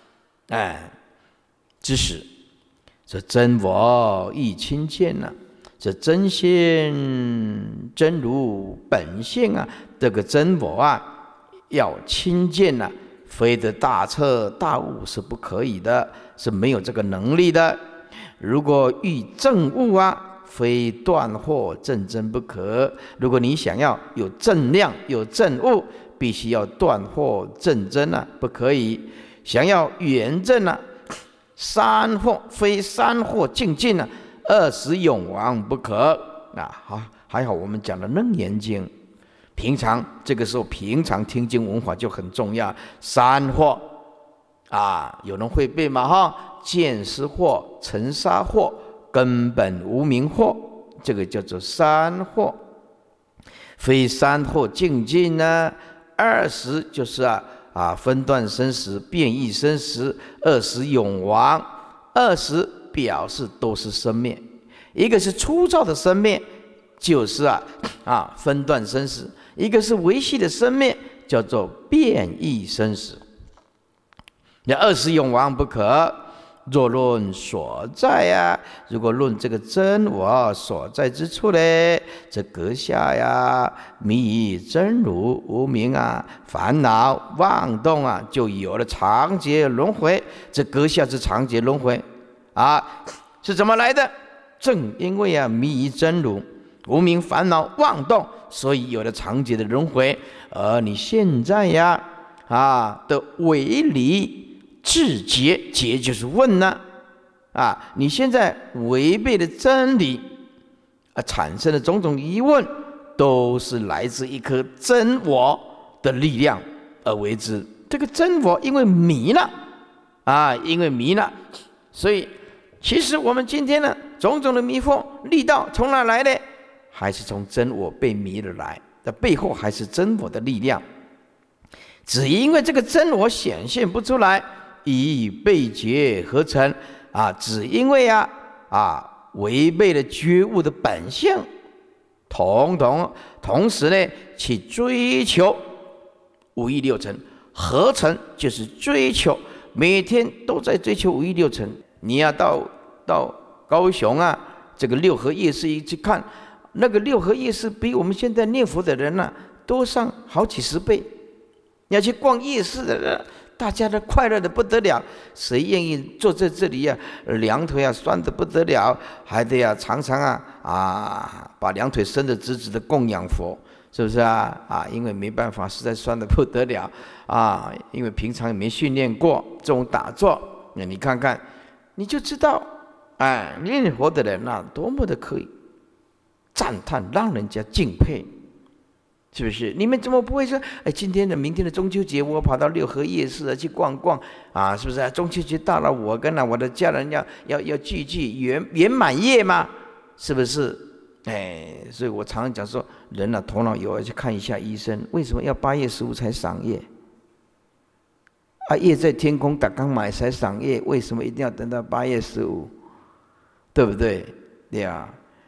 之时。这真我亦亲见这真心真如本性这个真我要亲见非得大彻大悟是不可以的，是没有这个能力的。如果欲证悟非断惑证真不可。如果你想要有正量有证悟，必须要断惑证真不可以。想要圆证三惑非三惑净尽20永亡不可还好我们讲的《楞严经》，平常这个时候平常听经闻法就很重要。三惑有人会背吗？见思惑、尘沙惑、根本无明惑，这个叫做三惑。非三惑净尽20就是分段生死、变异生死，20永亡。20表示都是生灭，一个是粗糙的生灭，就是分段生死；一个是维系的生灭，叫做变异生死。那20永亡不可。若论所在如果论这个真我所在之处呢，这阁下迷于真如无明烦恼妄动就有了长劫轮回。这阁下是长劫轮回是怎么来的？正因为迷于真如无明烦恼妄动，所以有了长劫的轮回。而你现在的违理自结，结就是问你现在违背了真理产生的种种疑问，都是来自一颗真我的力量而为之。这个真我因为迷了因为迷了，所以其实我们今天种种的迷惑力道从哪来的？还是从真我被迷而来的，背后还是真我的力量。只因为这个真我显现不出来，以被觉合成只因为违背了觉悟的本性，同时呢去追求五欲六尘。合成就是追求，每天都在追求五欲六尘。你要到高雄这个六合夜市一去看，那个六合夜市比我们现在念佛的人多上好几十倍。你要去逛夜市的人， 大家都快乐的不得了。谁愿意坐在这里呀？两腿酸得不得了，还得常常把两腿伸得直直的供养佛，是不是啊？因为没办法，实在酸得不得了因为平常也没训练过这种打坐，那你看看，你就知道，念佛的人多么的可以赞叹，让人家敬佩。是不是？你们怎么不会说？今天的、明天的中秋节，我跑到六合夜市去逛逛是不是？中秋节到了，我跟我的家人要聚圆满夜吗？是不是？所以我常常讲说，人头脑有要去看一下医生。为什么要8月15才赏夜？夜在天空，打刚买才赏夜，为什么一定要等到8月15？对不对？对呀。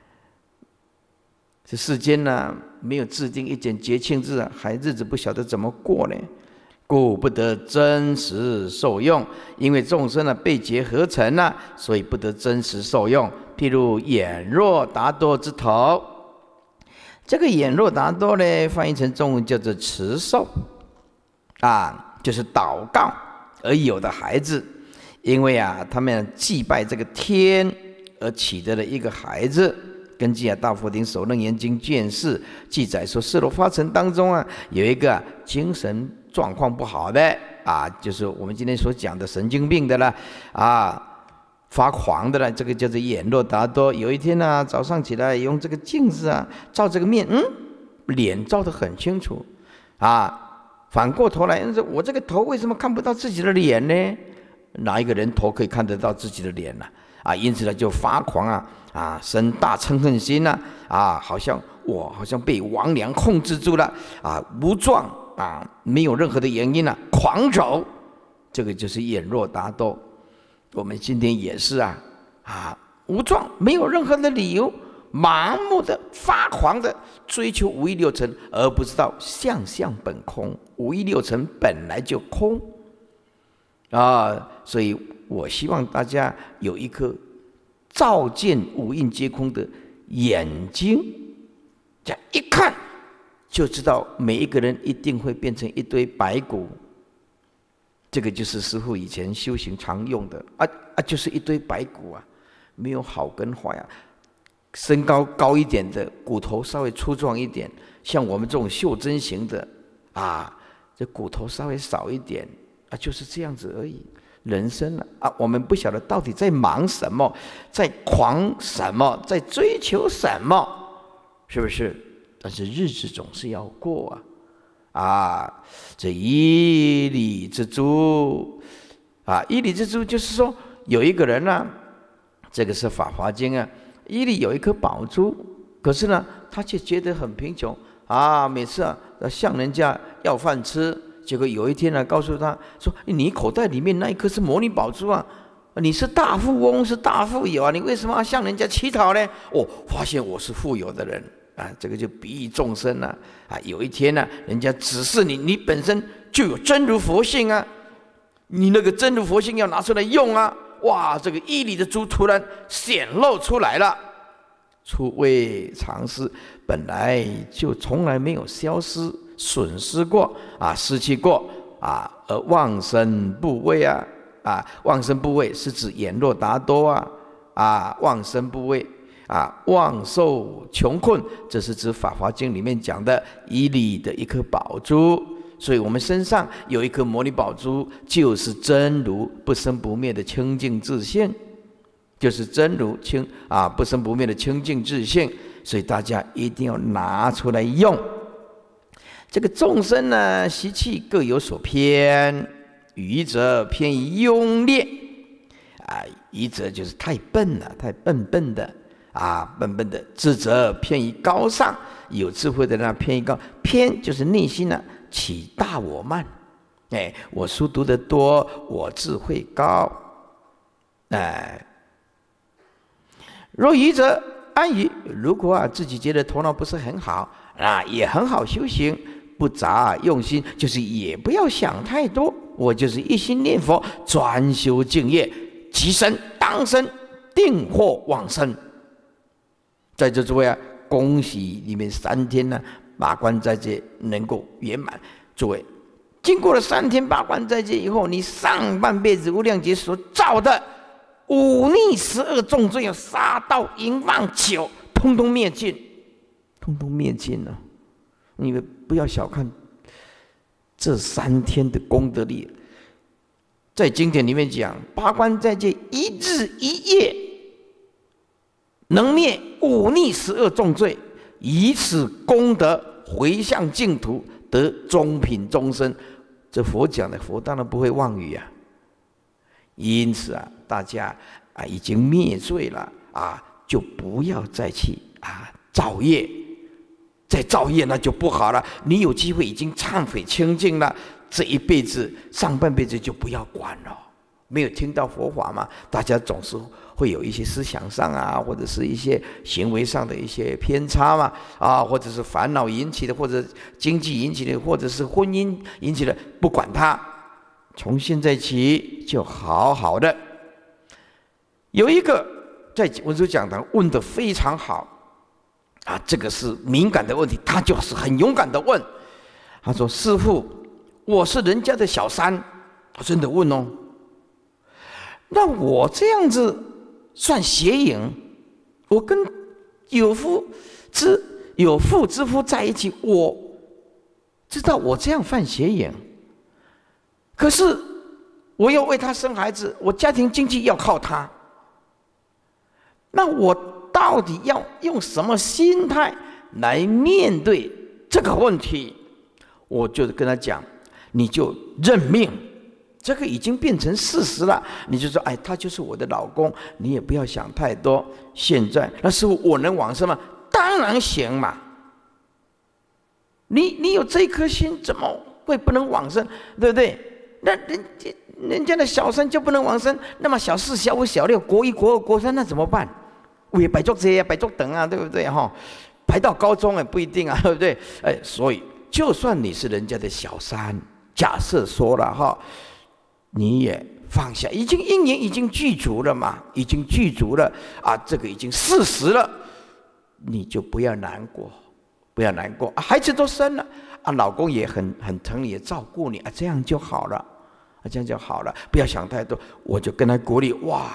这世间没有制定一点节庆日还日子不晓得怎么过呢？故不得真实受用。因为众生被劫合成所以不得真实受用。譬如眼若达多之头，这个眼若达多呢，翻译成中文叫做持受就是祷告而有的孩子。因为他们祭拜这个天而取得了一个孩子。根据《大佛顶首楞严经》卷4记载说，四罗花城当中有一个精神状况不好的就是我们今天所讲的神经病的了发狂的了，这个叫做眼若达多。有一天早上起来用这个镜子照这个面，脸照得很清楚反过头来说，我这个头为什么看不到自己的脸呢？哪一个人头可以看得到自己的脸呢？因此就发狂生大嗔恨心好像被魍魉控制住了无状没有任何的原因狂走，这个就是眼若达多。我们今天也是无状，没有任何的理由，盲目的发狂的追求五欲六尘，而不知道相相本空，五欲六尘本来就空所以我希望大家有一颗照见五蕴皆空的眼睛，这样一看就知道每一个人一定会变成一堆白骨。这个就是师父以前修行常用的就是一堆白骨没有好跟坏身高高一点的，骨头稍微粗壮一点，像我们这种袖珍型的这骨头稍微少一点就是这样子而已。人生我们不晓得到底在忙什么，在狂什么，在追求什么，是不是？但是日子总是要过这以理之珠以理之珠就是说，有一个人这个是《法华经》伊犁有一颗宝珠，可是他却觉得很贫穷每次向人家要饭吃。结果有一天告诉他说：“你口袋里面那一颗是摩尼宝珠你是大富翁，是大富有你为什么要向人家乞讨呢？”发现我是富有的人这个就比喻众生有一天人家指示你，你本身就有真如佛性你那个真如佛性要拿出来用哇，这个伊犁的珠突然显露出来了。初为常失，本来就从来没有消失、损失过失去过而妄生部位妄生部位是指眼若达多妄生部位妄受穷困，这是指《法华经》里面讲的伊犁的一颗宝珠。所以我们身上有一颗摩尼宝珠，就是真如不生不灭的清净自性，就是真如不生不灭的清净自性。所以大家一定要拿出来用。这个众生习气各有所偏，愚者偏于庸劣愚者就是太笨了，太笨的笨笨的；智者偏于高尚，有智慧的人偏于高。偏就是内心起大我慢，我书读得多，我智慧高，若愚者安于，如果自己觉得头脑不是很好，也很好修行，不杂用心，就是也不要想太多，我就是一心念佛，专修净业，即生当生，定获往生。在这诸位恭喜你们3天8关斋戒能够圆满。诸位， 经过了3天八关斋戒以后，你上半辈子无量劫所造的忤逆12重罪，杀盗淫妄酒，通通灭尽，通通灭尽了。你们不要小看这3天的功德力，在经典里面讲，八关斋戒1日1夜，能灭忤逆12重罪，以此功德回向净土，得中品终身。这佛讲的，佛当然不会妄语啊。因此啊，大家啊已经灭罪了啊，就不要再去啊造业，再造业那就不好了。你有机会已经忏悔清净了，这一辈子上半辈子就不要管了。没有听到佛法嘛，大家总是会有一些思想上啊，或者是一些行为上的一些偏差嘛，啊，或者是烦恼引起的，或者经济引起的，或者是婚姻引起的，不管它，从现在起就好好的。有一个在文殊讲堂问得非常好啊，这个是敏感的问题，他就是很勇敢的问，他说：“师父，我是人家的小三。”他真的问哦。那我这样子算邪淫？我跟有妇之夫在一起，我知道我这样犯邪淫，可是我要为他生孩子，我家庭经济要靠他，那我到底要用什么心态来面对这个问题？我就跟他讲，你就认命。这个已经变成事实了，你就说，哎，他就是我的老公，你也不要想太多。现在，那师父，我能往生吗？当然行嘛。你有这颗心，怎么会不能往生？对不对？那人家的小三就不能往生，那么小4、小5、小6、国1、国2、国3，那怎么办？我也摆作这啊，摆作等啊，对不对？哈，排到高中也不一定啊，对不对？哎，所以就算你是人家的小三，假设说了哈。你也放下，已经因缘已经具足了嘛，已经具足了啊，这个已经事实了，你就不要难过，不要难过啊，孩子都生了啊，老公也很疼你，也照顾你啊，这样就好了，啊，这样就好了，不要想太多。我就跟他鼓励，哇，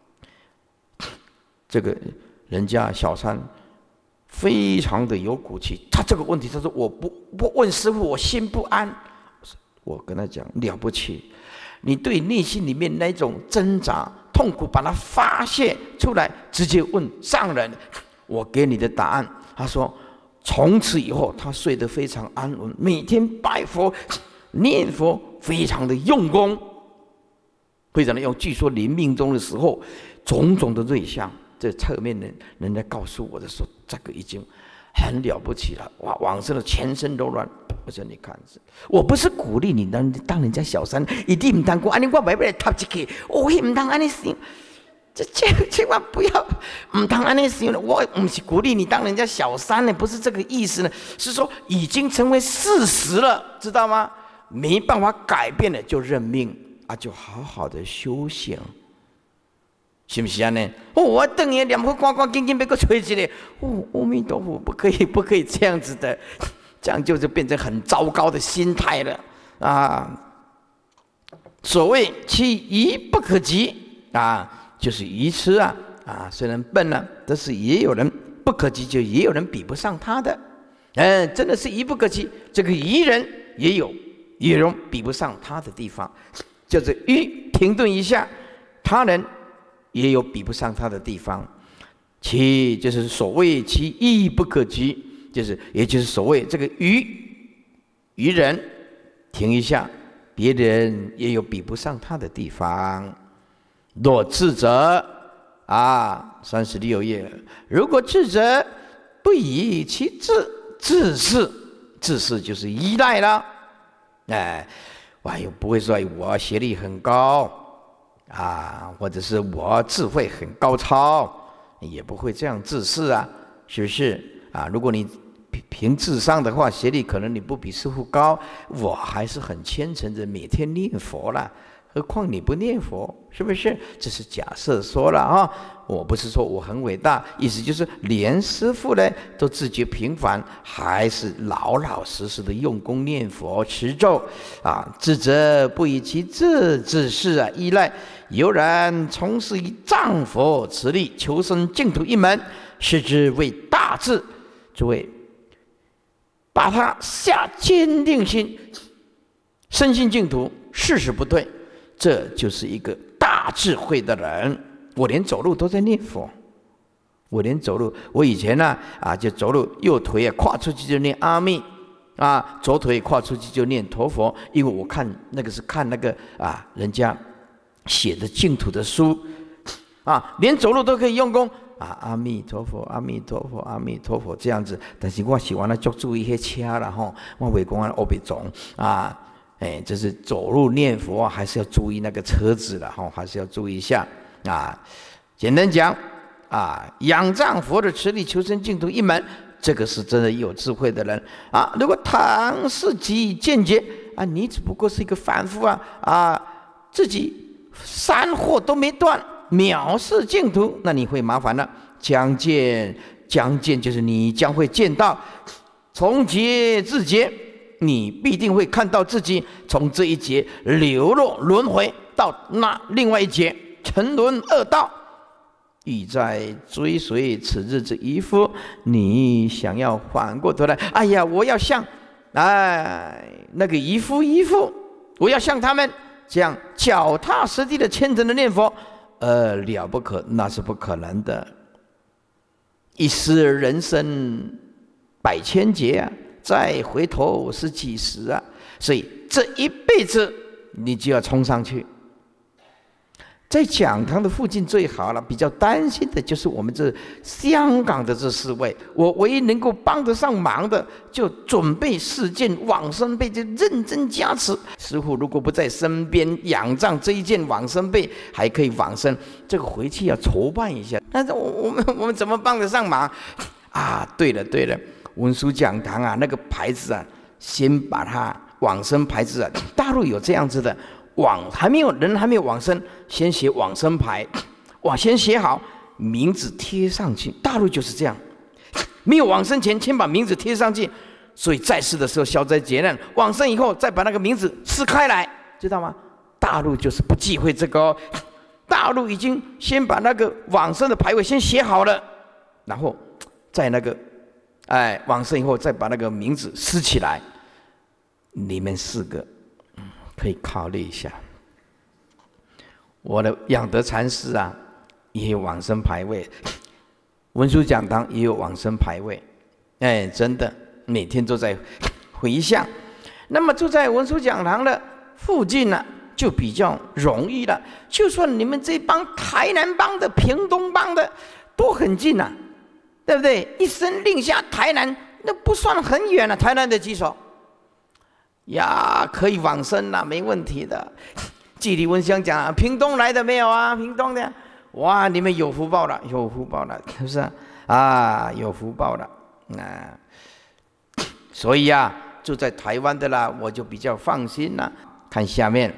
这个人家小三非常的有骨气，他这个问题，他说我不问师父，我心不安。我跟他讲，了不起。你对内心里面那种挣扎、痛苦，把它发泄出来，直接问上人。我给你的答案，他说，从此以后他睡得非常安稳，每天拜佛、念佛，非常的用功，非常的用。据说临命终的时候，种种的瑞相，这侧面人家告诉我的说，这个已经很了不起了，哇，往生了，全身都软。我说你看，我不是鼓励你当人家小三，一定唔当过，安尼我袂来偷一个，我唔当安尼想，这千万不要唔当安尼想了。我不是鼓励你当人家小三呢，不是这个意思呢，是说已经成为事实了，知道吗？没办法改变了，就认命啊，就好好的修行。是不是啊？呢？哦，我等于念佛关关紧紧，别个吹起来。哦，阿弥陀佛，不可以这样子的。这样就是变成很糟糕的心态了啊！所谓其愚不可及啊，就是愚痴啊！啊，虽然笨了，但是也有人不可及，就也有人比不上他的。真的是愚不可及。这个愚人也有比不上他的地方，就是愚停顿一下，他人也有比不上他的地方。其就是所谓其愚不可及。也就是所谓这个愚人停一下，别人也有比不上他的地方。若智者啊，36页，如果智者不以其自恃就是依赖了，哎，又不会说我学历很高啊，或者是我智慧很高超，也不会这样自恃啊，是不是啊？如果你凭智商的话，学历可能你不比师父高，我还是很虔诚的每天念佛啦， 何况你不念佛，是不是？这是假设说了啊，我不是说我很伟大，意思就是连师父呢都自觉平凡，还是老老实实的用功念佛持咒啊。智者不以其智之事依赖，犹然从事以藏佛持力求生净土一门，视之为大智。诸位，把它下坚定心，深信净土，事实不对，这就是一个大智慧的人。我连走路都在念佛，我连走路，我以前呢就走路，右腿跨出去就念阿弥左腿跨出去就念陀佛，因为我看那个是看那个人家写的净土的书连走路都可以用功阿弥陀佛，阿弥陀佛，阿弥陀佛这样子。但是我喜欢足注意那些车啦吼，我袂讲我别总就是走路念佛还是要注意那个车子啦吼，还是要注意一下简单讲仰仗佛的持力求生净土一门，这个是真的有智慧的人如果唐氏己见解你只不过是一个凡夫自己三惑都没断，藐视净土，那你会麻烦了。将见就是你将会见到，从劫至劫，你必定会看到自己从这一劫流落轮回到那另外一劫沉沦恶道，欲在追随此日之渔夫。你想要反过头来，哎呀，我要像那个渔夫，我要像他们这样脚踏实地的虔诚的念佛，了不可，那是不可能的。一世人生百千劫再回头是几时所以这一辈子你就要冲上去。在讲堂的附近最好了，比较担心的就是我们这香港的这4位，我唯一能够帮得上忙的，就准备4件往生被，就认真加持。师父如果不在身边仰仗这一件往生被还可以往生，这个回去要筹办一下。但是我们怎么帮得上忙对了，文殊讲堂那个牌子先把它往生牌子大陆有这样子的。还没有往生，先写往生牌，先写好名字贴上去。大陆就是这样，没有往生前先把名字贴上去，所以在世的时候消灾解难，往生以后再把那个名字撕开来，知道吗？大陆就是不忌讳这个大陆已经先把那个往生的牌位先写好了，然后在那个往生以后再把那个名字撕起来。你们4个可以考虑一下。我的养德禅师也有往生牌位，文殊讲堂也有往生牌位，真的每天都在回向。那么住在文殊讲堂的附近就比较容易了。就算你们这帮台南帮的、屏东帮的都很近对不对？一声令下，台南那不算很远台南的几所可以往生没问题的。季礼文香讲屏东来的没有屏东的哇，你们有福报了，有福报了，是不是有福报了所以住在台湾的啦，我就比较放心了。看下面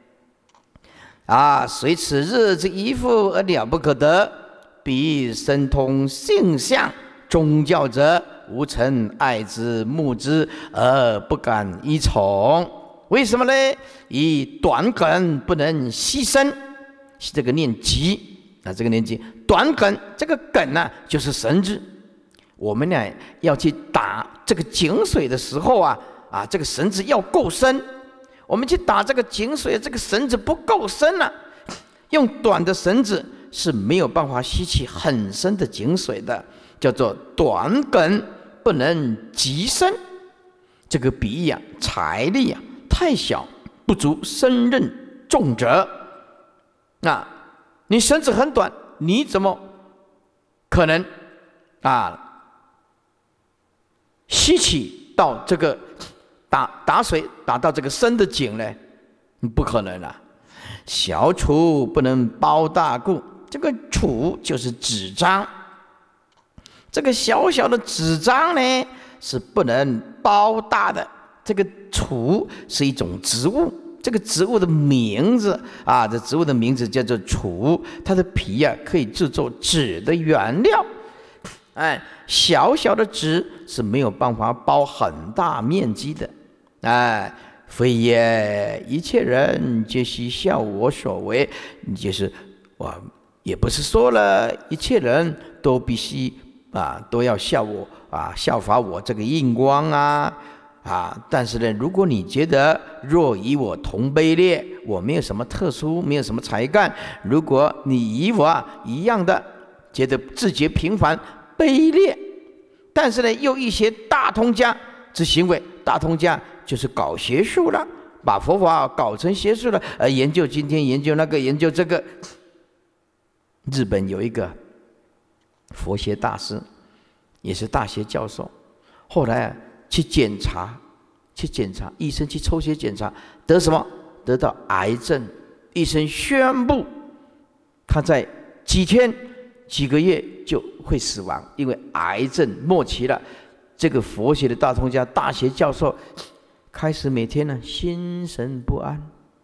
随此日之渔夫而了不可得，彼神通性相宗教者，无曾爱之慕之而不敢依从。为什么呢？以短梗不能牺牲，这个念疾这个念疾，短梗这个梗就是绳子。我们呢要去打这个井水的时候这个绳子要够深。我们去打这个井水，这个绳子不够深用短的绳子是没有办法吸起很深的井水的，叫做短梗不能极深。这个比喻财力太小，不足胜任重者。你绳子很短，你怎么可能吸起到这个打水打到这个深的井呢？不可能小杵不能包大固，这个杵就是纸张，这个小小的纸张呢是不能包大的。这个杵是一种植物， 这个植物的名字啊，这植物的名字叫做楚，它的皮啊可以制作纸的原料。哎，小小的纸是没有办法包很大面积的。哎，非也，一切人皆须效我所为，就是我也不是说了一切人都必须都要效我效法我这个印光但是呢，如果你觉得若与我同卑劣，我没有什么特殊，没有什么才干，如果你与我一样的觉得自觉平凡卑劣，但是呢又一些大通家之行为，大通家就是搞学术了，把佛法搞成学术了，研究今天研究那个研究这个。日本有一个佛学大师，也是大学教授，后来去检查，医生去抽血检查，得什么？得到癌症。医生宣布他在几天、几个月就会死亡，因为癌症末期了。这个佛学的大通家、大学教授开始每天呢心神不安。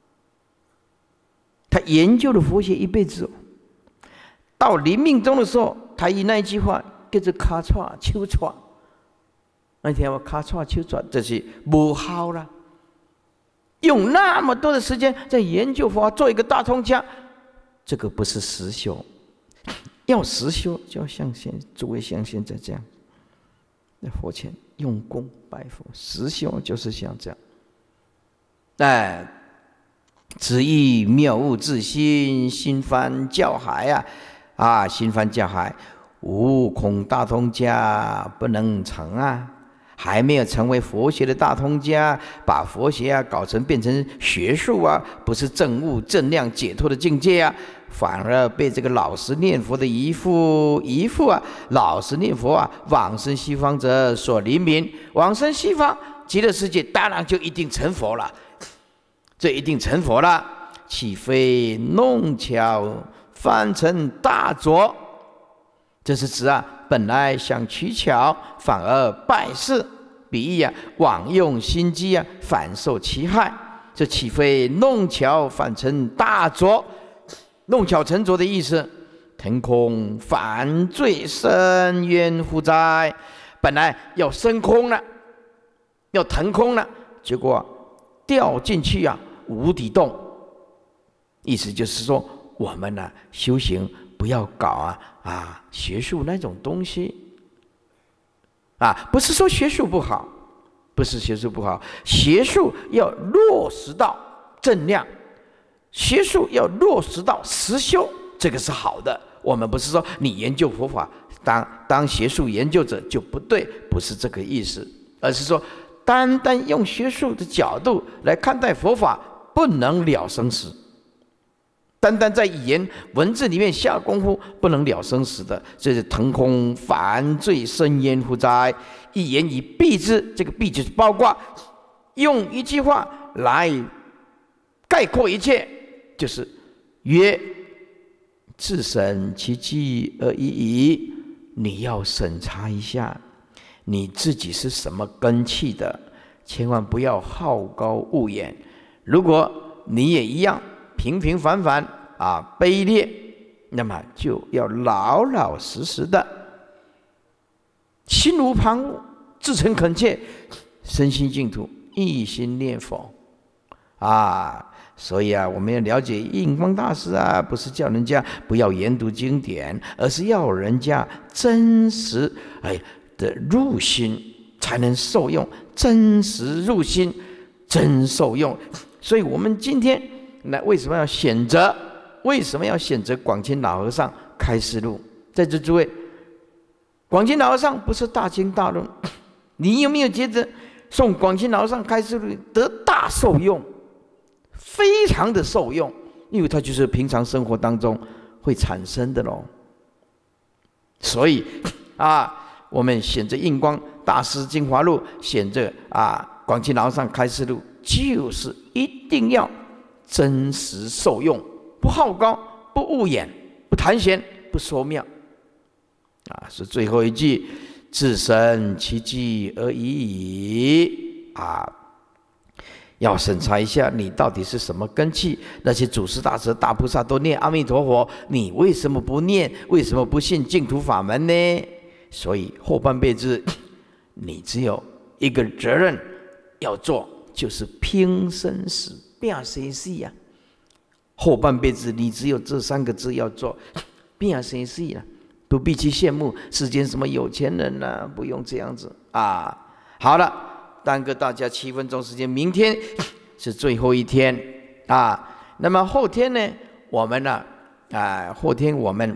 他研究了佛学一辈子，到临命终的时候，他以那一句话叫做“卡错手错”。那天我卡错手错，这是不好了。用那么多的时间在研究佛法，做一个大通家，这个不是实修。要实修，就要像诸位像现在这样，在佛前用功拜佛。实修就是像这样。只意妙悟自心，心翻教海心翻教海，无恐大通家不能成还没有成为佛学的大通家，把佛学搞成变成学术不是证悟正量解脱的境界反而被这个老实念佛的一副老实念佛往生西方者所临民，往生西方极乐世界，当然就一定成佛了。这一定成佛了，岂非弄巧反成大拙？这是指本来想取巧，反而败事。比喻枉用心机反受其害。这岂非弄巧反成大拙？弄巧成拙的意思，腾空反罪深渊乎哉？本来要升空了，要腾空了，结果掉进去无底洞。意思就是说，我们修行不要搞学术那种东西不是说学术不好，不是学术不好，学术要落实到正量，学术要落实到实修，这个是好的。我们不是说你研究佛法当学术研究者就不对，不是这个意思，而是说单单用学术的角度来看待佛法，不能了生死。单单在语言文字里面下功夫，不能了生死的，这是腾空反罪深渊乎哉？一言以蔽之，这个蔽就是包括，用一句话来概括一切，就是曰：自审其机而已矣。你要审查一下你自己是什么根器的，千万不要好高骛远。如果你也一样平平凡凡卑劣，那么就要老老实实的，心无旁骛，至诚恳切，身心净土，一心念佛所以我们要了解印光大师不是叫人家不要研读经典，而是要人家真实的入心，才能受用。真实入心，真受用。所以我们今天为什么要选择广钦老和尚开示录？在这诸位，广钦老和尚不是大经大论，你有没有觉得诵广钦老和尚开示录得大受用，非常的受用？因为它就是平常生活当中会产生的咯。所以我们选择印光大师精华录，选择广钦老和尚开示录，就是一定要真实受用，不好高，不骛远，不谈玄，不说妙是最后一句，自审其机而已矣要审查一下你到底是什么根器。那些祖师大德大菩萨都念阿弥陀佛，你为什么不念？为什么不信净土法门呢？所以后半辈子你只有一个责任要做，就是拼生死，拼生死呀。后半辈子你只有这3个字要做，拼生死呀。不必去羡慕世间什么有钱人呐、不用这样子啊。好了，耽搁大家7分钟时间，明天是最后一天啊。那么后天呢，我们呢后天我们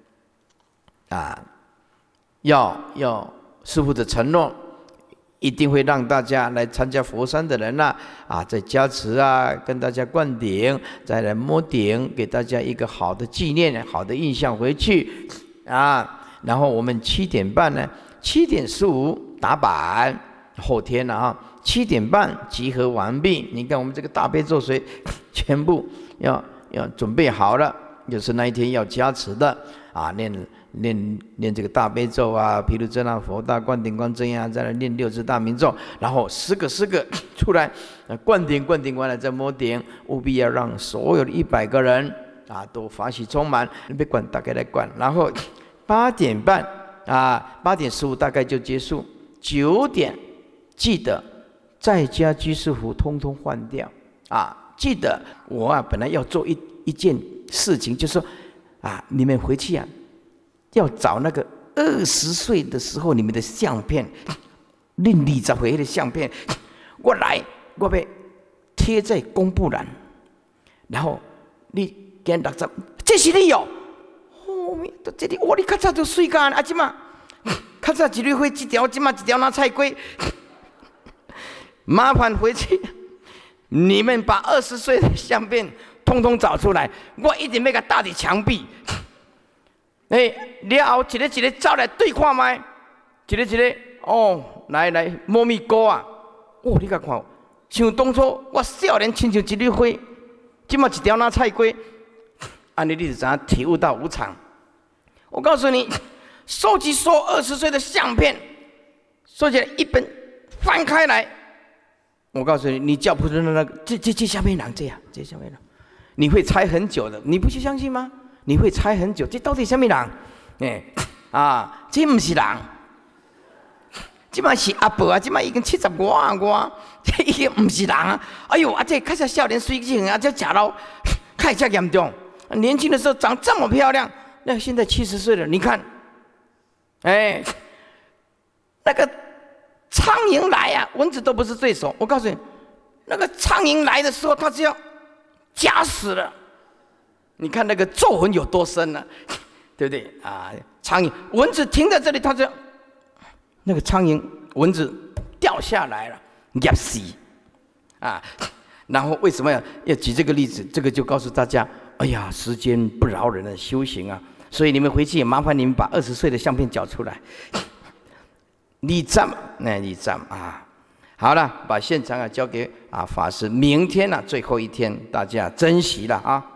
要师父的承诺，一定会让大家来参加佛山的人再加持跟大家灌顶，再来摸顶，给大家一个好的纪念、好的印象回去然后我们7点半呢，7点15打板，后天7点半集合完毕。你看我们这个大悲咒水全部要准备好了，就是那一天要加持的念这个大悲咒毗卢遮那佛大灌顶观真言，再来念6字大明咒，然后10个出来灌顶完了再摸顶，务必要让所有的100个人都法喜充满，别管大概来管，然后8点半8点15大概就结束，9点记得在家居士服通通换掉记得我本来要做一件事情，就是说你们回去要找那个20岁的时候你们的相片，恁20岁的相片，我要贴在公布栏，然后你跟60，这是你哦。这里你较早就水干即嘛较早一日花1条，即嘛1条拿菜龟。麻烦回去，你们把20岁的相片通通找出来，我一定要给搭在墙壁。了后一个照来对看卖，一个来摸蜜糕你甲看，像当初我少年亲像一日花，即嘛1条拿菜龟，安尼你就知影体悟到无常。我告诉你，收集所有20岁的相片，收起来一本翻开来，我告诉你，你叫不出那个这下面人这下面人，你会猜很久的，你不去相信吗？你会猜很久，这到底什么人？这不是人，这嘛是阿伯这嘛已经70外，这已经不是人哎呦这看起来少年水性这假老，看一下严重。年轻的时候长这么漂亮，那现在70岁了，你看，那个苍蝇来蚊子都不是对手。我告诉你，那个苍蝇来的时候，它只要夹死了。你看那个皱纹有多深呢？对不对苍蝇、蚊子停在这里，它就那个苍蝇、蚊子掉下来了，压死然后为什么要举这个例子？这个就告诉大家，哎呀，时间不饶人的修行所以你们回去也麻烦你们把20岁的相片找出来。立站好了，把现场交给法师，明天最后一天，大家珍惜了